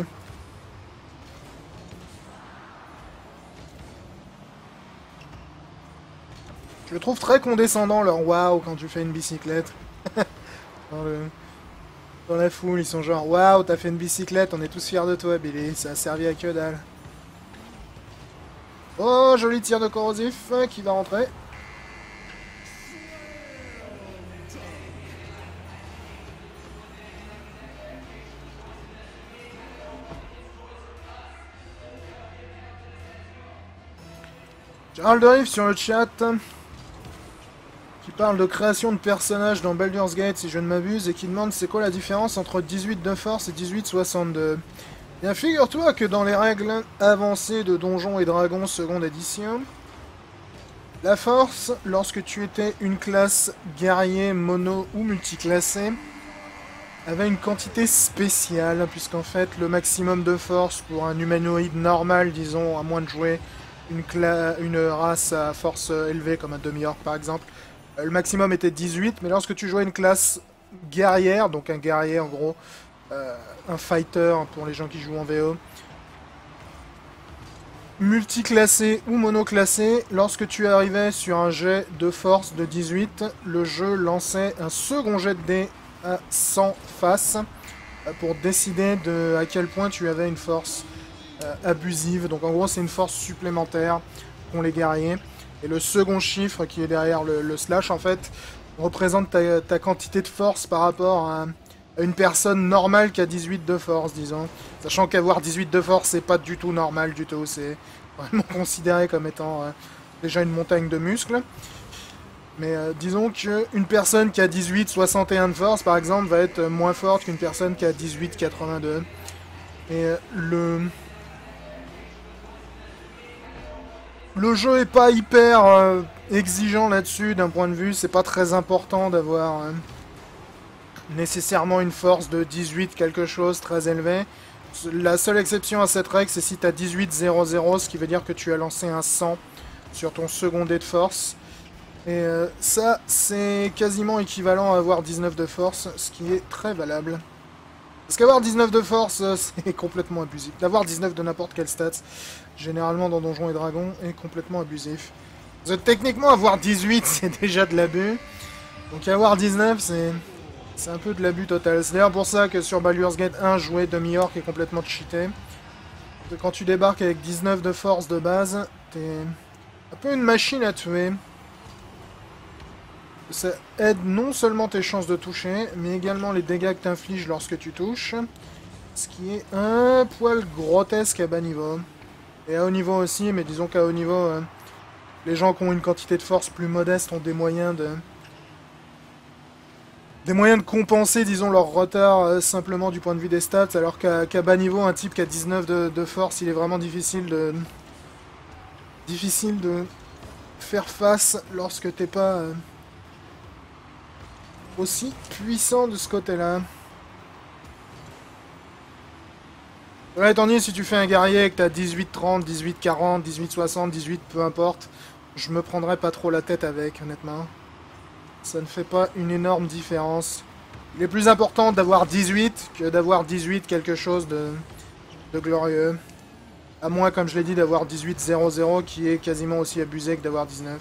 Je le trouve très condescendant leur waouh quand tu fais une bicyclette. dans, le... dans la foule, ils sont genre waouh, t'as fait une bicyclette, on est tous fiers de toi, Billy. Ça a servi à que dalle. Oh, joli tir de corrosif euh, qui va rentrer. Gérald Rive sur le chat qui parle de création de personnages dans Baldur's Gate si je ne m'abuse et qui demande c'est quoi la différence entre dix-huit de force et dix-huit soixante-deux. Bien figure-toi que dans les règles avancées de Donjons et Dragons seconde édition, la force, lorsque tu étais une classe guerrier, mono ou multiclassé, avait une quantité spéciale, puisqu'en fait le maximum de force pour un humanoïde normal, disons, à moins de jouer une, une race à force élevée comme un demi-orc par exemple, le maximum était dix-huit, mais lorsque tu jouais une classe guerrière, donc un guerrier en gros, euh, un fighter pour les gens qui jouent en V O, multiclassé ou monoclassé, lorsque tu arrivais sur un jet de force de dix-huit, le jeu lançait un second jet de dés à cent faces pour décider de à quel point tu avais une force euh, abusive. Donc en gros c'est une force supplémentaire qu'ont les guerriers. Et le second chiffre qui est derrière le, le slash en fait représente ta, ta quantité de force par rapport à, à une personne normale qui a dix-huit de force, disons. Sachant qu'avoir dix-huit de force c'est pas du tout normal du tout, c'est vraiment considéré comme étant euh, déjà une montagne de muscles. Mais euh, disons qu'une personne qui a dix-huit soixante et un de force, par exemple, va être moins forte qu'une personne qui a dix-huit quatre-vingt-deux. Et euh, le... Le jeu est pas hyper euh, exigeant là-dessus, d'un point de vue, c'est pas très important d'avoir euh, nécessairement une force de dix-huit quelque chose, très élevée. La seule exception à cette règle, c'est si tu as dix-huit zéro zéro, ce qui veut dire que tu as lancé un cent sur ton second dé de force. Et euh, ça, c'est quasiment équivalent à avoir dix-neuf de force, ce qui est très valable. Parce qu'avoir dix-neuf de force, euh, c'est complètement abusif. D'avoir dix-neuf de n'importe quelle stat, généralement dans Donjons et Dragons, est complètement abusif. Parce que techniquement, avoir dix-huit, c'est déjà de l'abus. Donc avoir dix-neuf, c'est c'est un peu de l'abus total. C'est d'ailleurs pour ça que sur Baldur's Gate un, jouer demi-orc est complètement cheaté. Quand tu débarques avec dix-neuf de force de base, t'es un peu une machine à tuer. Ça aide non seulement tes chances de toucher, mais également les dégâts que t'infliges lorsque tu touches. Ce qui est un poil grotesque à bas niveau. Et à haut niveau aussi, mais disons qu'à haut niveau, euh, les gens qui ont une quantité de force plus modeste ont des moyens de... Des moyens de compenser, disons, leur retard euh, simplement du point de vue des stats, alors qu'à qu'à bas niveau, un type qui a dix-neuf de, de force, il est vraiment difficile de... Difficile de faire face lorsque t'es pas... Euh, aussi puissant de ce côté-là. Ouais, étant donné si tu fais un guerrier et que t'as dix-huit trente, dix-huit quarante, dix-huit soixante, dix-huit, peu importe, je me prendrais pas trop la tête avec, honnêtement. Ça ne fait pas une énorme différence. Il est plus important d'avoir dix-huit que d'avoir dix-huit quelque chose de, de glorieux. À moins, comme je l'ai dit, d'avoir dix-huit zéro zéro qui est quasiment aussi abusé que d'avoir dix-neuf.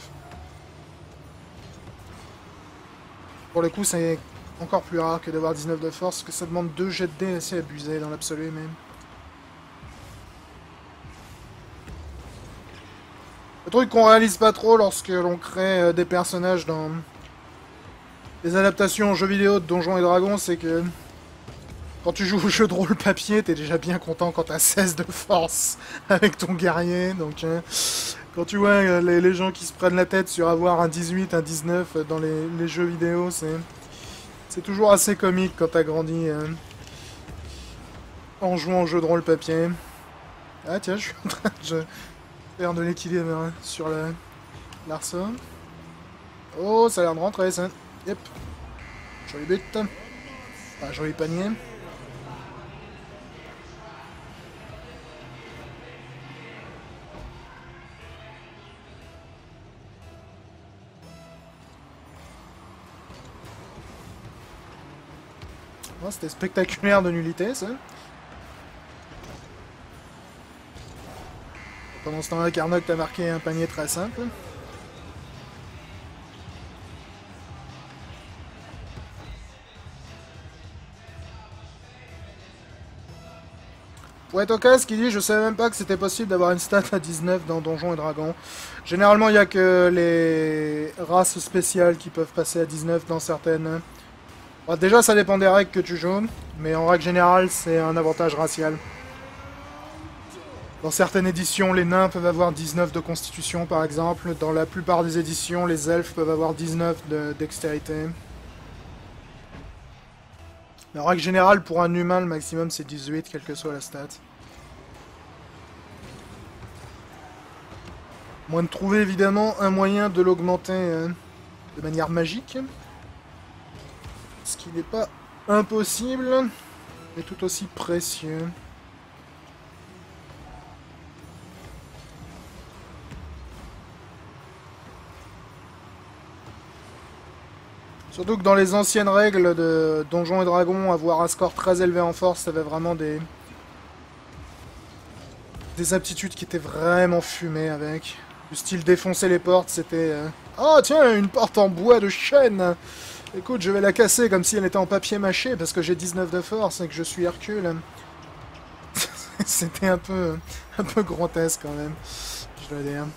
Pour le coup, c'est encore plus rare que d'avoir dix-neuf de force, parce que ça demande deux jets de dés assez abusés dans l'absolu même. Le truc qu'on réalise pas trop lorsque l'on crée des personnages dans les adaptations en jeux vidéo de Donjons et Dragons, c'est que quand tu joues au jeu de rôle papier, t'es déjà bien content quand t'as seize de force avec ton guerrier, donc... Euh, Quand tu vois euh, les, les gens qui se prennent la tête sur avoir un dix-huit, un dix-neuf dans les, les jeux vidéo, c'est c'est toujours assez comique quand t'as grandi euh, en jouant au jeu de rôle papier. Ah tiens, je suis en train de faire de l'équilibre hein, sur le l'arceau. Oh, ça a l'air de rentrer ça. Yep. Joli but. Ah, joli panier. Oh, c'était spectaculaire de nullité, ça. Pendant ce temps-là, Karnok t'a marqué un panier très simple. Poetokas qui dit « Je savais même pas que c'était possible d'avoir une stat à dix-neuf dans Donjons et Dragons. Généralement, il n'y a que les races spéciales qui peuvent passer à dix-neuf dans certaines... » Bon, déjà, ça dépend des règles que tu joues, mais en règle générale, c'est un avantage racial. Dans certaines éditions, les nains peuvent avoir dix-neuf de constitution, par exemple. Dans la plupart des éditions, les elfes peuvent avoir dix-neuf de dextérité. Mais en règle générale, pour un humain, le maximum c'est dix-huit, quelle que soit la stat. Moins de trouver évidemment un moyen de l'augmenter euh, de manière magique. Ce qui n'est pas impossible, mais tout aussi précieux. Surtout que dans les anciennes règles de Donjons et Dragons, avoir un score très élevé en force, ça avait vraiment des... des aptitudes qui étaient vraiment fumées avec. Du style défoncer les portes, c'était... Euh... Oh tiens, une porte en bois de chêne. Écoute, je vais la casser comme si elle était en papier mâché, parce que j'ai dix-neuf de force et que je suis Hercule. C'était un peu... un peu grotesque quand même, je dois dire.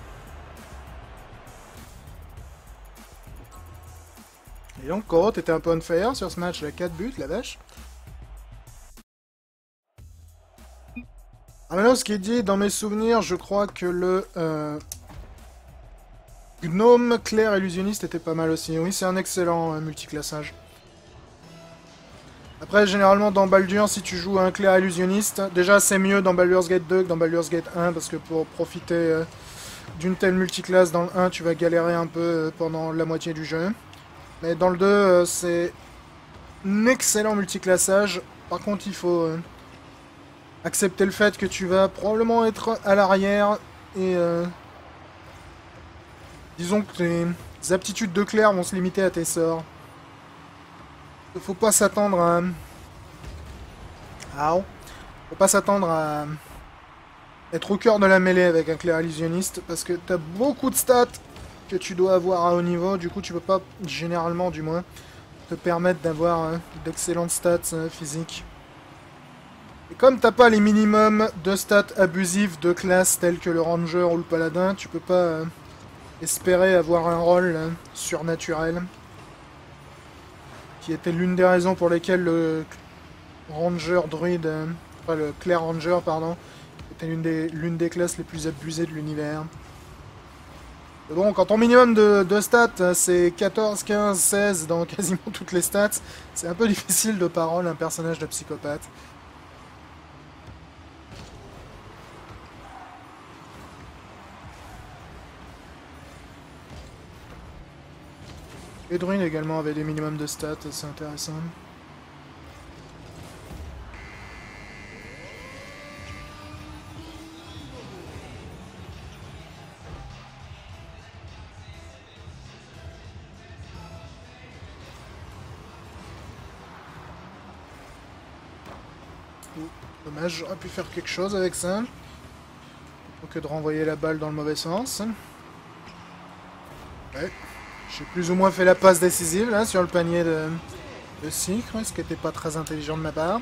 Et donc, Koro, t'étais un peu on fire sur ce match, là, quatre buts, la vache. Ah maintenant, ce qui est dit, dans mes souvenirs, je crois que le... Euh, Gnome Clair Illusionniste était pas mal aussi. Oui, c'est un excellent euh, multiclassage. Après, généralement, dans Baldur, si tu joues un Clair Illusionniste, déjà, c'est mieux dans Baldur's Gate deux que dans Baldur's Gate un, parce que pour profiter euh, d'une telle multiclasse dans le un, tu vas galérer un peu euh, pendant la moitié du jeu. Mais dans le deux, euh, c'est un excellent multiclassage. Par contre, il faut euh, accepter le fait que tu vas probablement être à l'arrière. Et euh, disons que les aptitudes de clair vont se limiter à tes sorts. Il faut pas s'attendre à... Ah, faut pas s'attendre à être au cœur de la mêlée avec un clair illusionniste. Parce que t'as beaucoup de stats que tu dois avoir à haut niveau, du coup tu peux pas, généralement du moins, te permettre d'avoir euh, d'excellentes stats euh, physiques. Et comme t'as pas les minimums de stats abusifs de classe tels que le ranger ou le paladin, tu peux pas euh, espérer avoir un rôle euh, surnaturel. Qui était l'une des raisons pour lesquelles le ranger druide, euh, enfin le clerc ranger pardon, était l'une des, l'une des classes les plus abusées de l'univers. Bon, quand ton minimum de, de stats, c'est quatorze, quinze, seize dans quasiment toutes les stats, c'est un peu difficile de parole un personnage de psychopathe. Les druides également avaient des minimums de stats, c'est intéressant. Dommage, j'aurais pu faire quelque chose avec ça. Plutôt que de renvoyer la balle dans le mauvais sens. Ouais. J'ai plus ou moins fait la passe décisive là sur le panier de, de Sicre, ce qui n'était pas très intelligent de ma part.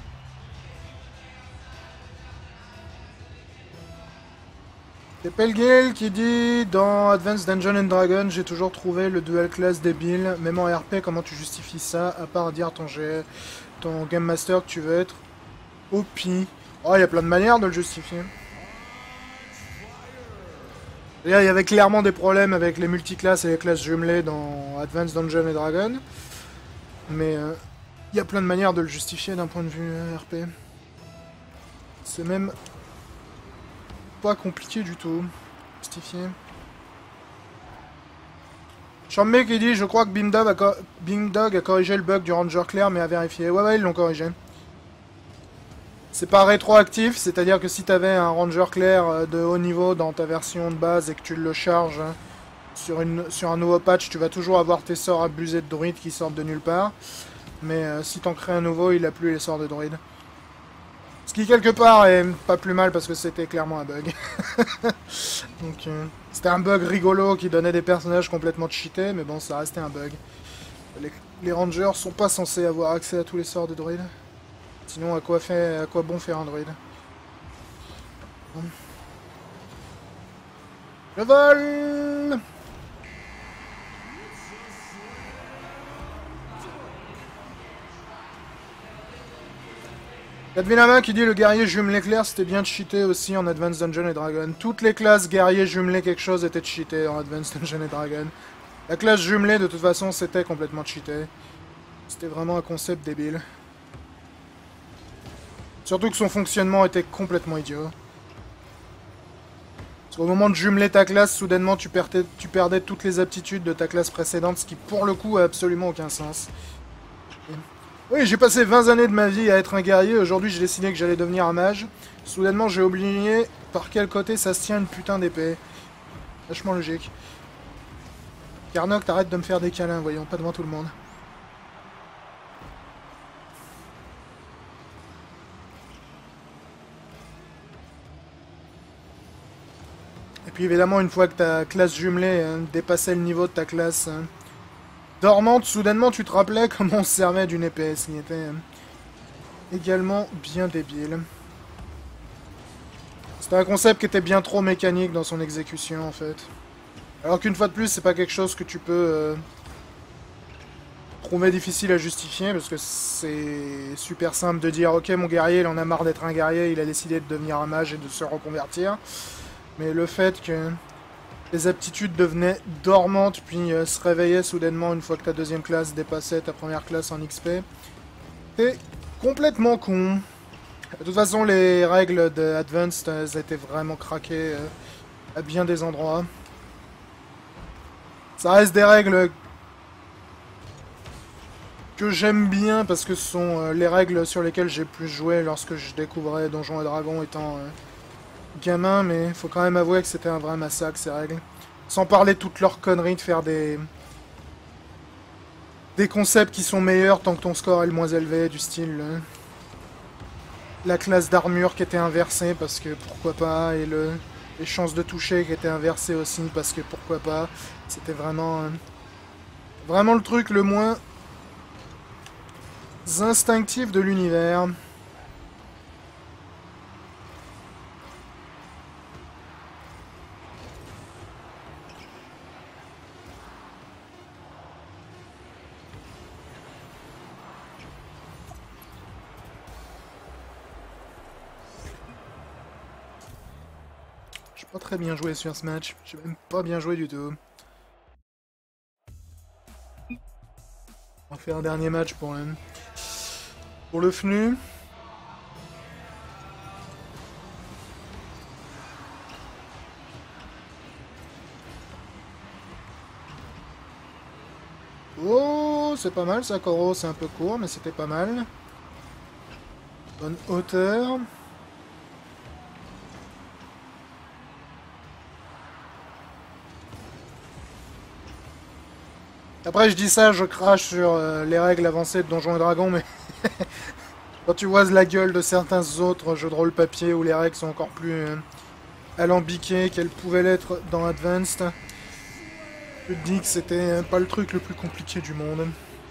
C'est Pelgil qui dit dans Advanced Dungeons and Dragons, j'ai toujours trouvé le dual class débile. Même en R P, comment tu justifies ça, à part dire ton, G... ton Game Master que tu veux être O P. Oh, il y a plein de manières de le justifier. Il y avait clairement des problèmes avec les multiclasses et les classes jumelées dans Advanced Dungeons and Dragons. Mais euh, il y a plein de manières de le justifier d'un point de vue euh, R P. C'est même pas compliqué du tout. Justifier. Champmé qui dit, je crois que Beamdog a, co Beamdog a corrigé le bug du Ranger Clair, mais à vérifier. Ouais, ouais, ils l'ont corrigé. C'est pas rétroactif, c'est-à-dire que si t'avais un Ranger Clair de haut niveau dans ta version de base et que tu le charges sur, une, sur un nouveau patch, tu vas toujours avoir tes sorts abusés de druide qui sortent de nulle part. Mais euh, si t'en crées un nouveau, il a plus les sorts de druide. Ce qui quelque part est pas plus mal parce que c'était clairement un bug. Donc euh, c'était un bug rigolo qui donnait des personnages complètement cheatés, mais bon, ça restait un bug. Les, les Rangers sont pas censés avoir accès à tous les sorts de druide. Sinon, à quoi, fait, à quoi bon faire un druide? Le vol! Advinama qui dit le guerrier jumelé clair c'était bien cheaté aussi en Advanced Dungeons et Dragons. Toutes les classes guerrier jumelé quelque chose étaient cheatées en Advanced Dungeons et Dragons. La classe jumelée de toute façon c'était complètement cheaté. C'était vraiment un concept débile. Surtout que son fonctionnement était complètement idiot. Parce qu'au moment de jumeler ta classe, soudainement tu perdais, tu perdais toutes les aptitudes de ta classe précédente, ce qui pour le coup a absolument aucun sens. Oui, j'ai passé vingt années de ma vie à être un guerrier, aujourd'hui j'ai décidé que j'allais devenir un mage. Soudainement j'ai oublié par quel côté ça se tient une putain d'épée. Vachement logique. Karnok, t'arrêtes de me faire des câlins, voyons, pas devant tout le monde. Et puis évidemment, une fois que ta classe jumelée hein, dépassait le niveau de ta classe hein, dormante, soudainement tu te rappelais comment on se servait d'une épée, ce qui était hein, également bien débile. C'était un concept qui était bien trop mécanique dans son exécution en fait. Alors qu'une fois de plus, c'est pas quelque chose que tu peux euh, trouver difficile à justifier, parce que c'est super simple de dire ok, mon guerrier il en a marre d'être un guerrier, il a décidé de devenir un mage et de se reconvertir. Mais le fait que les aptitudes devenaient dormantes, puis euh, se réveillaient soudainement une fois que ta deuxième classe dépassait ta première classe en X P, c'est complètement con. De toute façon, les règles de Advanced elles étaient vraiment craquées euh, à bien des endroits. Ça reste des règles que j'aime bien parce que ce sont euh, les règles sur lesquelles j'ai plus joué lorsque je découvrais Donjons et Dragons étant euh, gamin, mais faut quand même avouer que c'était un vrai massacre ces règles. Sans parler de toutes leurs conneries de faire des des concepts qui sont meilleurs tant que ton score est le moins élevé, du style euh, la classe d'armure qui était inversée parce que pourquoi pas, et le les chances de toucher qui étaient inversées aussi parce que pourquoi pas. C'était vraiment euh, vraiment le truc le moins instinctif de l'univers. J'ai pas très bien joué sur ce match. J'ai même pas bien joué du tout. On va faire un dernier match pour le, pour le F N U. Oh, c'est pas mal ça, Koro. C'est un peu court, mais c'était pas mal. Bonne hauteur. Après, je dis ça, je crache sur euh, les règles avancées de Donjons et Dragons, mais quand tu vois la gueule de certains autres jeux de rôle papier où les règles sont encore plus euh, alambiquées qu'elles pouvaient l'être dans Advanced, je te dis que c'était euh, pas le truc le plus compliqué du monde. De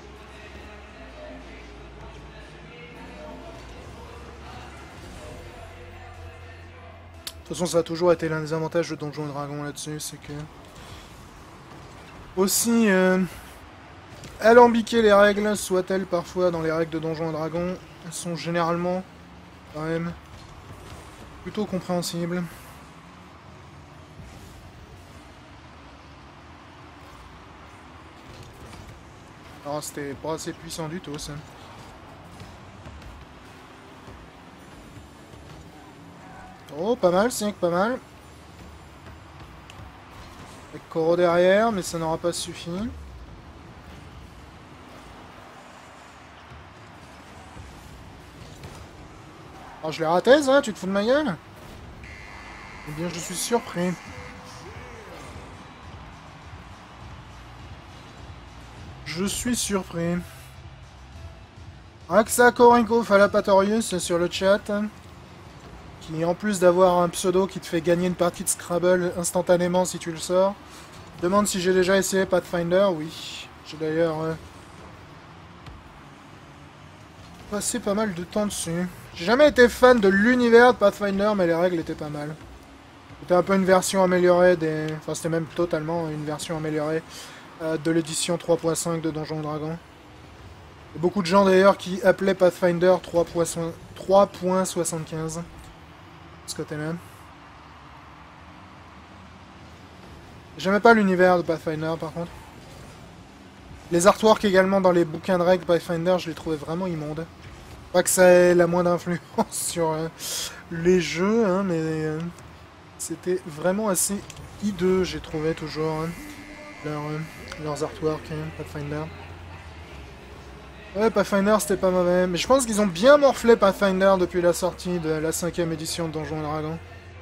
toute façon, ça a toujours été l'un des avantages de Donjons et Dragons là-dessus, c'est que... Aussi euh, alambiquées les règles soient-elles parfois dans les règles de Donjons et Dragons, elles sont généralement quand même plutôt compréhensibles. Alors c'était pas assez puissant du tout ça. Oh pas mal, cinq pas mal. Avec Koro derrière, mais ça n'aura pas suffi. Alors je l'ai raté ça, tu te fous de ma gueule? Eh bien je suis surpris. Je suis surpris. Axa Korinko Falapatorius sur le chat. Qui en plus d'avoir un pseudo qui te fait gagner une partie de Scrabble instantanément si tu le sors, demande si j'ai déjà essayé Pathfinder. Oui, j'ai d'ailleurs euh, passé pas mal de temps dessus. J'ai jamais été fan de l'univers de Pathfinder, mais les règles étaient pas mal. C'était un peu une version améliorée des... Enfin, c'était même totalement une version améliorée euh, de l'édition trois point cinq de Donjons et Dragons. Il y a beaucoup de gens d'ailleurs qui appelaient Pathfinder trois point soixante-quinze. Ce côté-là. J'aimais pas l'univers de Pathfinder par contre. Les artworks également dans les bouquins de règles Pathfinder, je les trouvais vraiment immondes. Pas que ça ait la moindre influence sur euh, les jeux, hein, mais euh, c'était vraiment assez hideux, j'ai trouvé toujours, hein, leur, euh, leurs artworks, hein, Pathfinder. Ouais, Pathfinder c'était pas mauvais, mais je pense qu'ils ont bien morflé Pathfinder depuis la sortie de la cinquième édition de Donjons et Dragons.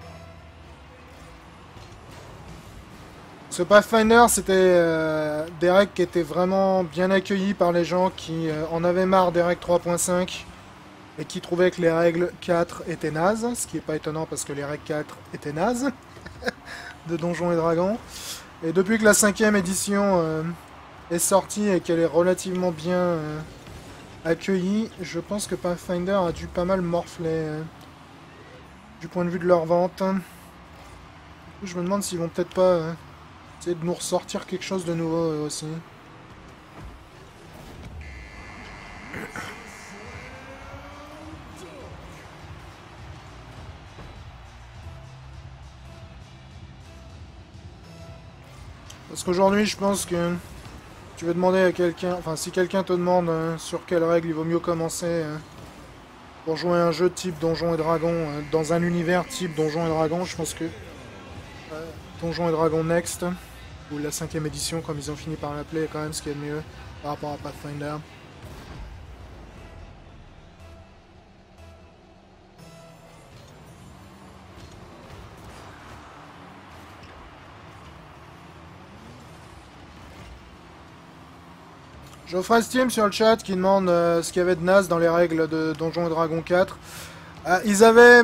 Ce Pathfinder, c'était euh, des règles qui étaient vraiment bien accueillies par les gens qui euh, en avaient marre des règles trois point cinq et qui trouvaient que les règles quatre étaient nazes, ce qui n'est pas étonnant parce que les règles quatre étaient nazes de Donjons et Dragons. Et depuis que la cinquième édition euh, est sortie et qu'elle est relativement bien euh, accueillie, je pense que Pathfinder a dû pas mal morfler euh, du point de vue de leur vente. Je me demande s'ils vont peut-être pas... Euh, essayer de nous ressortir quelque chose de nouveau eux aussi. Parce qu'aujourd'hui, je pense que tu veux demander à quelqu'un... Enfin, si quelqu'un te demande euh, sur quelle règle il vaut mieux commencer euh, pour jouer à un jeu type Donjons et Dragons, euh, dans un univers type Donjons et Dragons, je pense que euh, Donjons et Dragons Next, ou la cinquième édition, comme ils ont fini par l'appeler, est quand même ce qu'il y a de mieux par rapport à Pathfinder. Geoffrey Steam sur le chat qui demande euh, ce qu'il y avait de naze dans les règles de Donjons et Dragons quatre. Euh, ils avaient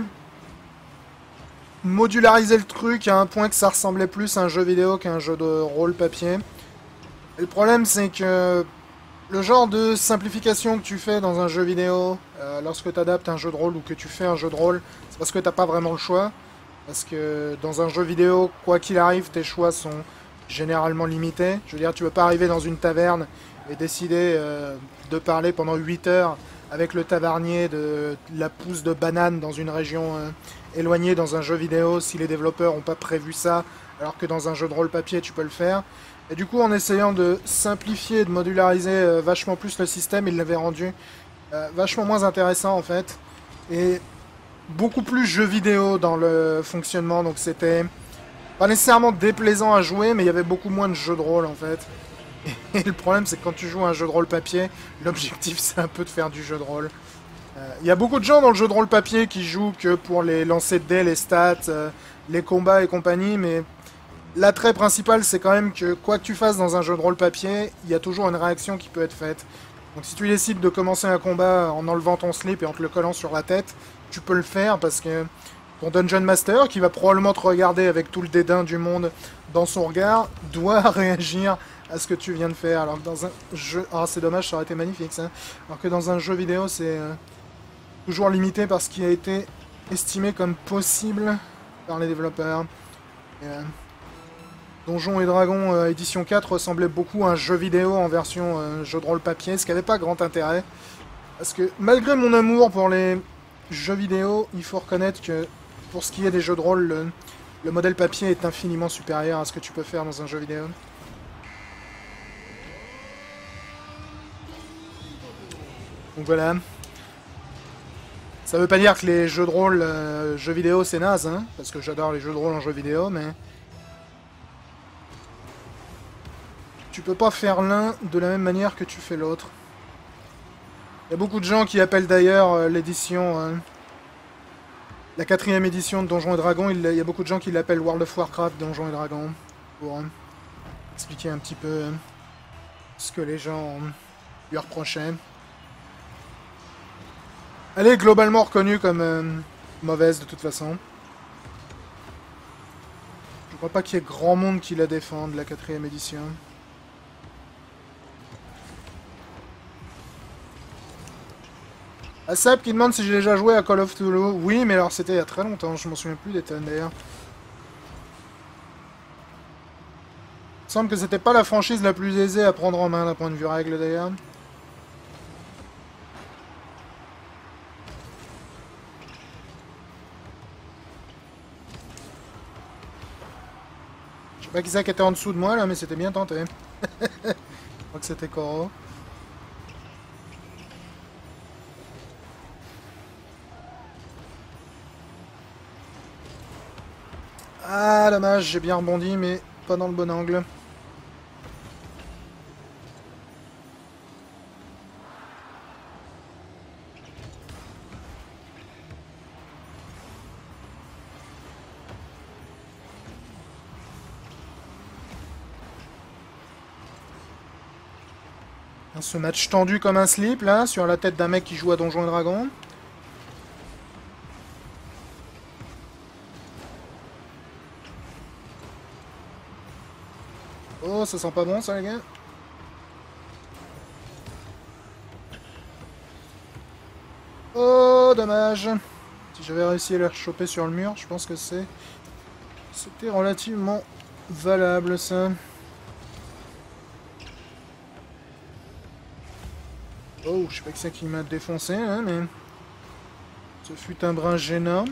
modularisé le truc à un point que ça ressemblait plus à un jeu vidéo qu'à un jeu de rôle papier. Et le problème c'est que le genre de simplification que tu fais dans un jeu vidéo, euh, lorsque tu adaptes un jeu de rôle ou que tu fais un jeu de rôle, c'est parce que t'as pas vraiment le choix. Parce que dans un jeu vidéo, quoi qu'il arrive, tes choix sont généralement limités. Je veux dire, tu veux pas arriver dans une taverne et décider euh, de parler pendant huit heures avec le tavernier de la pousse de banane dans une région euh, éloignée dans un jeu vidéo si les développeurs n'ont pas prévu ça, alors que dans un jeu de rôle papier tu peux le faire. Et du coup, en essayant de simplifier et de modulariser euh, vachement plus le système, ils l'avaient rendu euh, vachement moins intéressant en fait. Et beaucoup plus jeu vidéo dans le fonctionnement, donc c'était pas nécessairement déplaisant à jouer, mais il y avait beaucoup moins de jeux de rôle en fait. Et le problème, c'est que quand tu joues à un jeu de rôle papier, l'objectif c'est un peu de faire du jeu de rôle. Il euh, y a beaucoup de gens dans le jeu de rôle papier qui jouent que pour les lancers de dés, les stats, euh, les combats et compagnie, mais l'attrait principal c'est quand même que quoi que tu fasses dans un jeu de rôle papier, il y a toujours une réaction qui peut être faite. Donc si tu décides de commencer un combat en enlevant ton slip et en te le collant sur la tête, tu peux le faire parce que ton Dungeon Master, qui va probablement te regarder avec tout le dédain du monde dans son regard, doit réagir à ce que tu viens de faire. Alors que dans un jeu... Ah, c'est dommage, ça aurait été magnifique, ça. Alors que dans un jeu vidéo, c'est euh, toujours limité par ce qui a été estimé comme possible par les développeurs. Et, euh, Donjons et Dragons euh, édition quatre ressemblait beaucoup à un jeu vidéo en version euh, jeu de rôle papier, ce qui n'avait pas grand intérêt. Parce que malgré mon amour pour les jeux vidéo, il faut reconnaître que pour ce qui est des jeux de rôle, le, le modèle papier est infiniment supérieur à ce que tu peux faire dans un jeu vidéo. Donc voilà. Ça veut pas dire que les jeux de rôle, euh, jeux vidéo, c'est naze, hein, parce que j'adore les jeux de rôle en jeu vidéo, mais... tu peux pas faire l'un de la même manière que tu fais l'autre. Il y a beaucoup de gens qui appellent d'ailleurs euh, l'édition... Euh, la quatrième édition de Donjons et Dragons, il, il y a beaucoup de gens qui l'appellent World of Warcraft Donjons et Dragons, pour euh, expliquer un petit peu euh, ce que les gens euh, lui reprochaient. Elle est globalement reconnue comme euh, mauvaise de toute façon. Je crois pas qu'il y ait grand monde qui la défende, la quatrième édition. Asap qui demande si j'ai déjà joué à Call of Cthulhu. Oui, mais alors c'était il y a très longtemps, je m'en souviens plus des tonnes d'ailleurs. Il me semble que c'était pas la franchise la plus aisée à prendre en main d'un point de vue règle d'ailleurs. sais pas qui c'est qui était en dessous de moi là, mais c'était bien tenté. Je crois que c'était Koro. Ah, dommage, j'ai bien rebondi, mais pas dans le bon angle. Ce match tendu comme un slip, là, sur la tête d'un mec qui joue à Donjons et Dragons. Oh, ça sent pas bon, ça, les gars. Oh, dommage. Si j'avais réussi à les choper sur le mur, je pense que c'est... C'était relativement valable, ça. Oh, je sais pas que c'est qui m'a défoncé, hein, mais... Ce fut un brin gênant.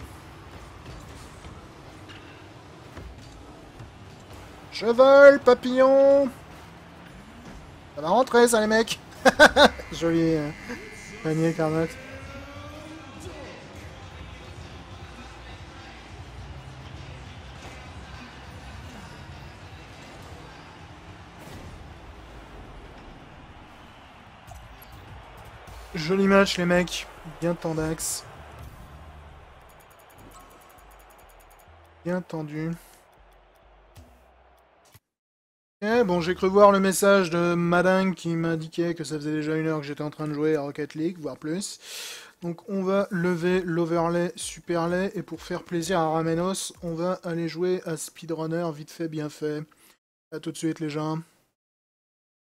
Je vole, papillon. Ça va rentrer, ça, les mecs. Joli euh, panier, Carnot. Joli match, les mecs. Bien tendax. Bien tendu. Eh, bon, j'ai cru voir le message de Madingue qui m'indiquait que ça faisait déjà une heure que j'étais en train de jouer à Rocket League, voire plus. Donc on va lever l'overlay superlay, et pour faire plaisir à Ramenos, on va aller jouer à Speedrunner vite fait, bien fait. A tout de suite les gens.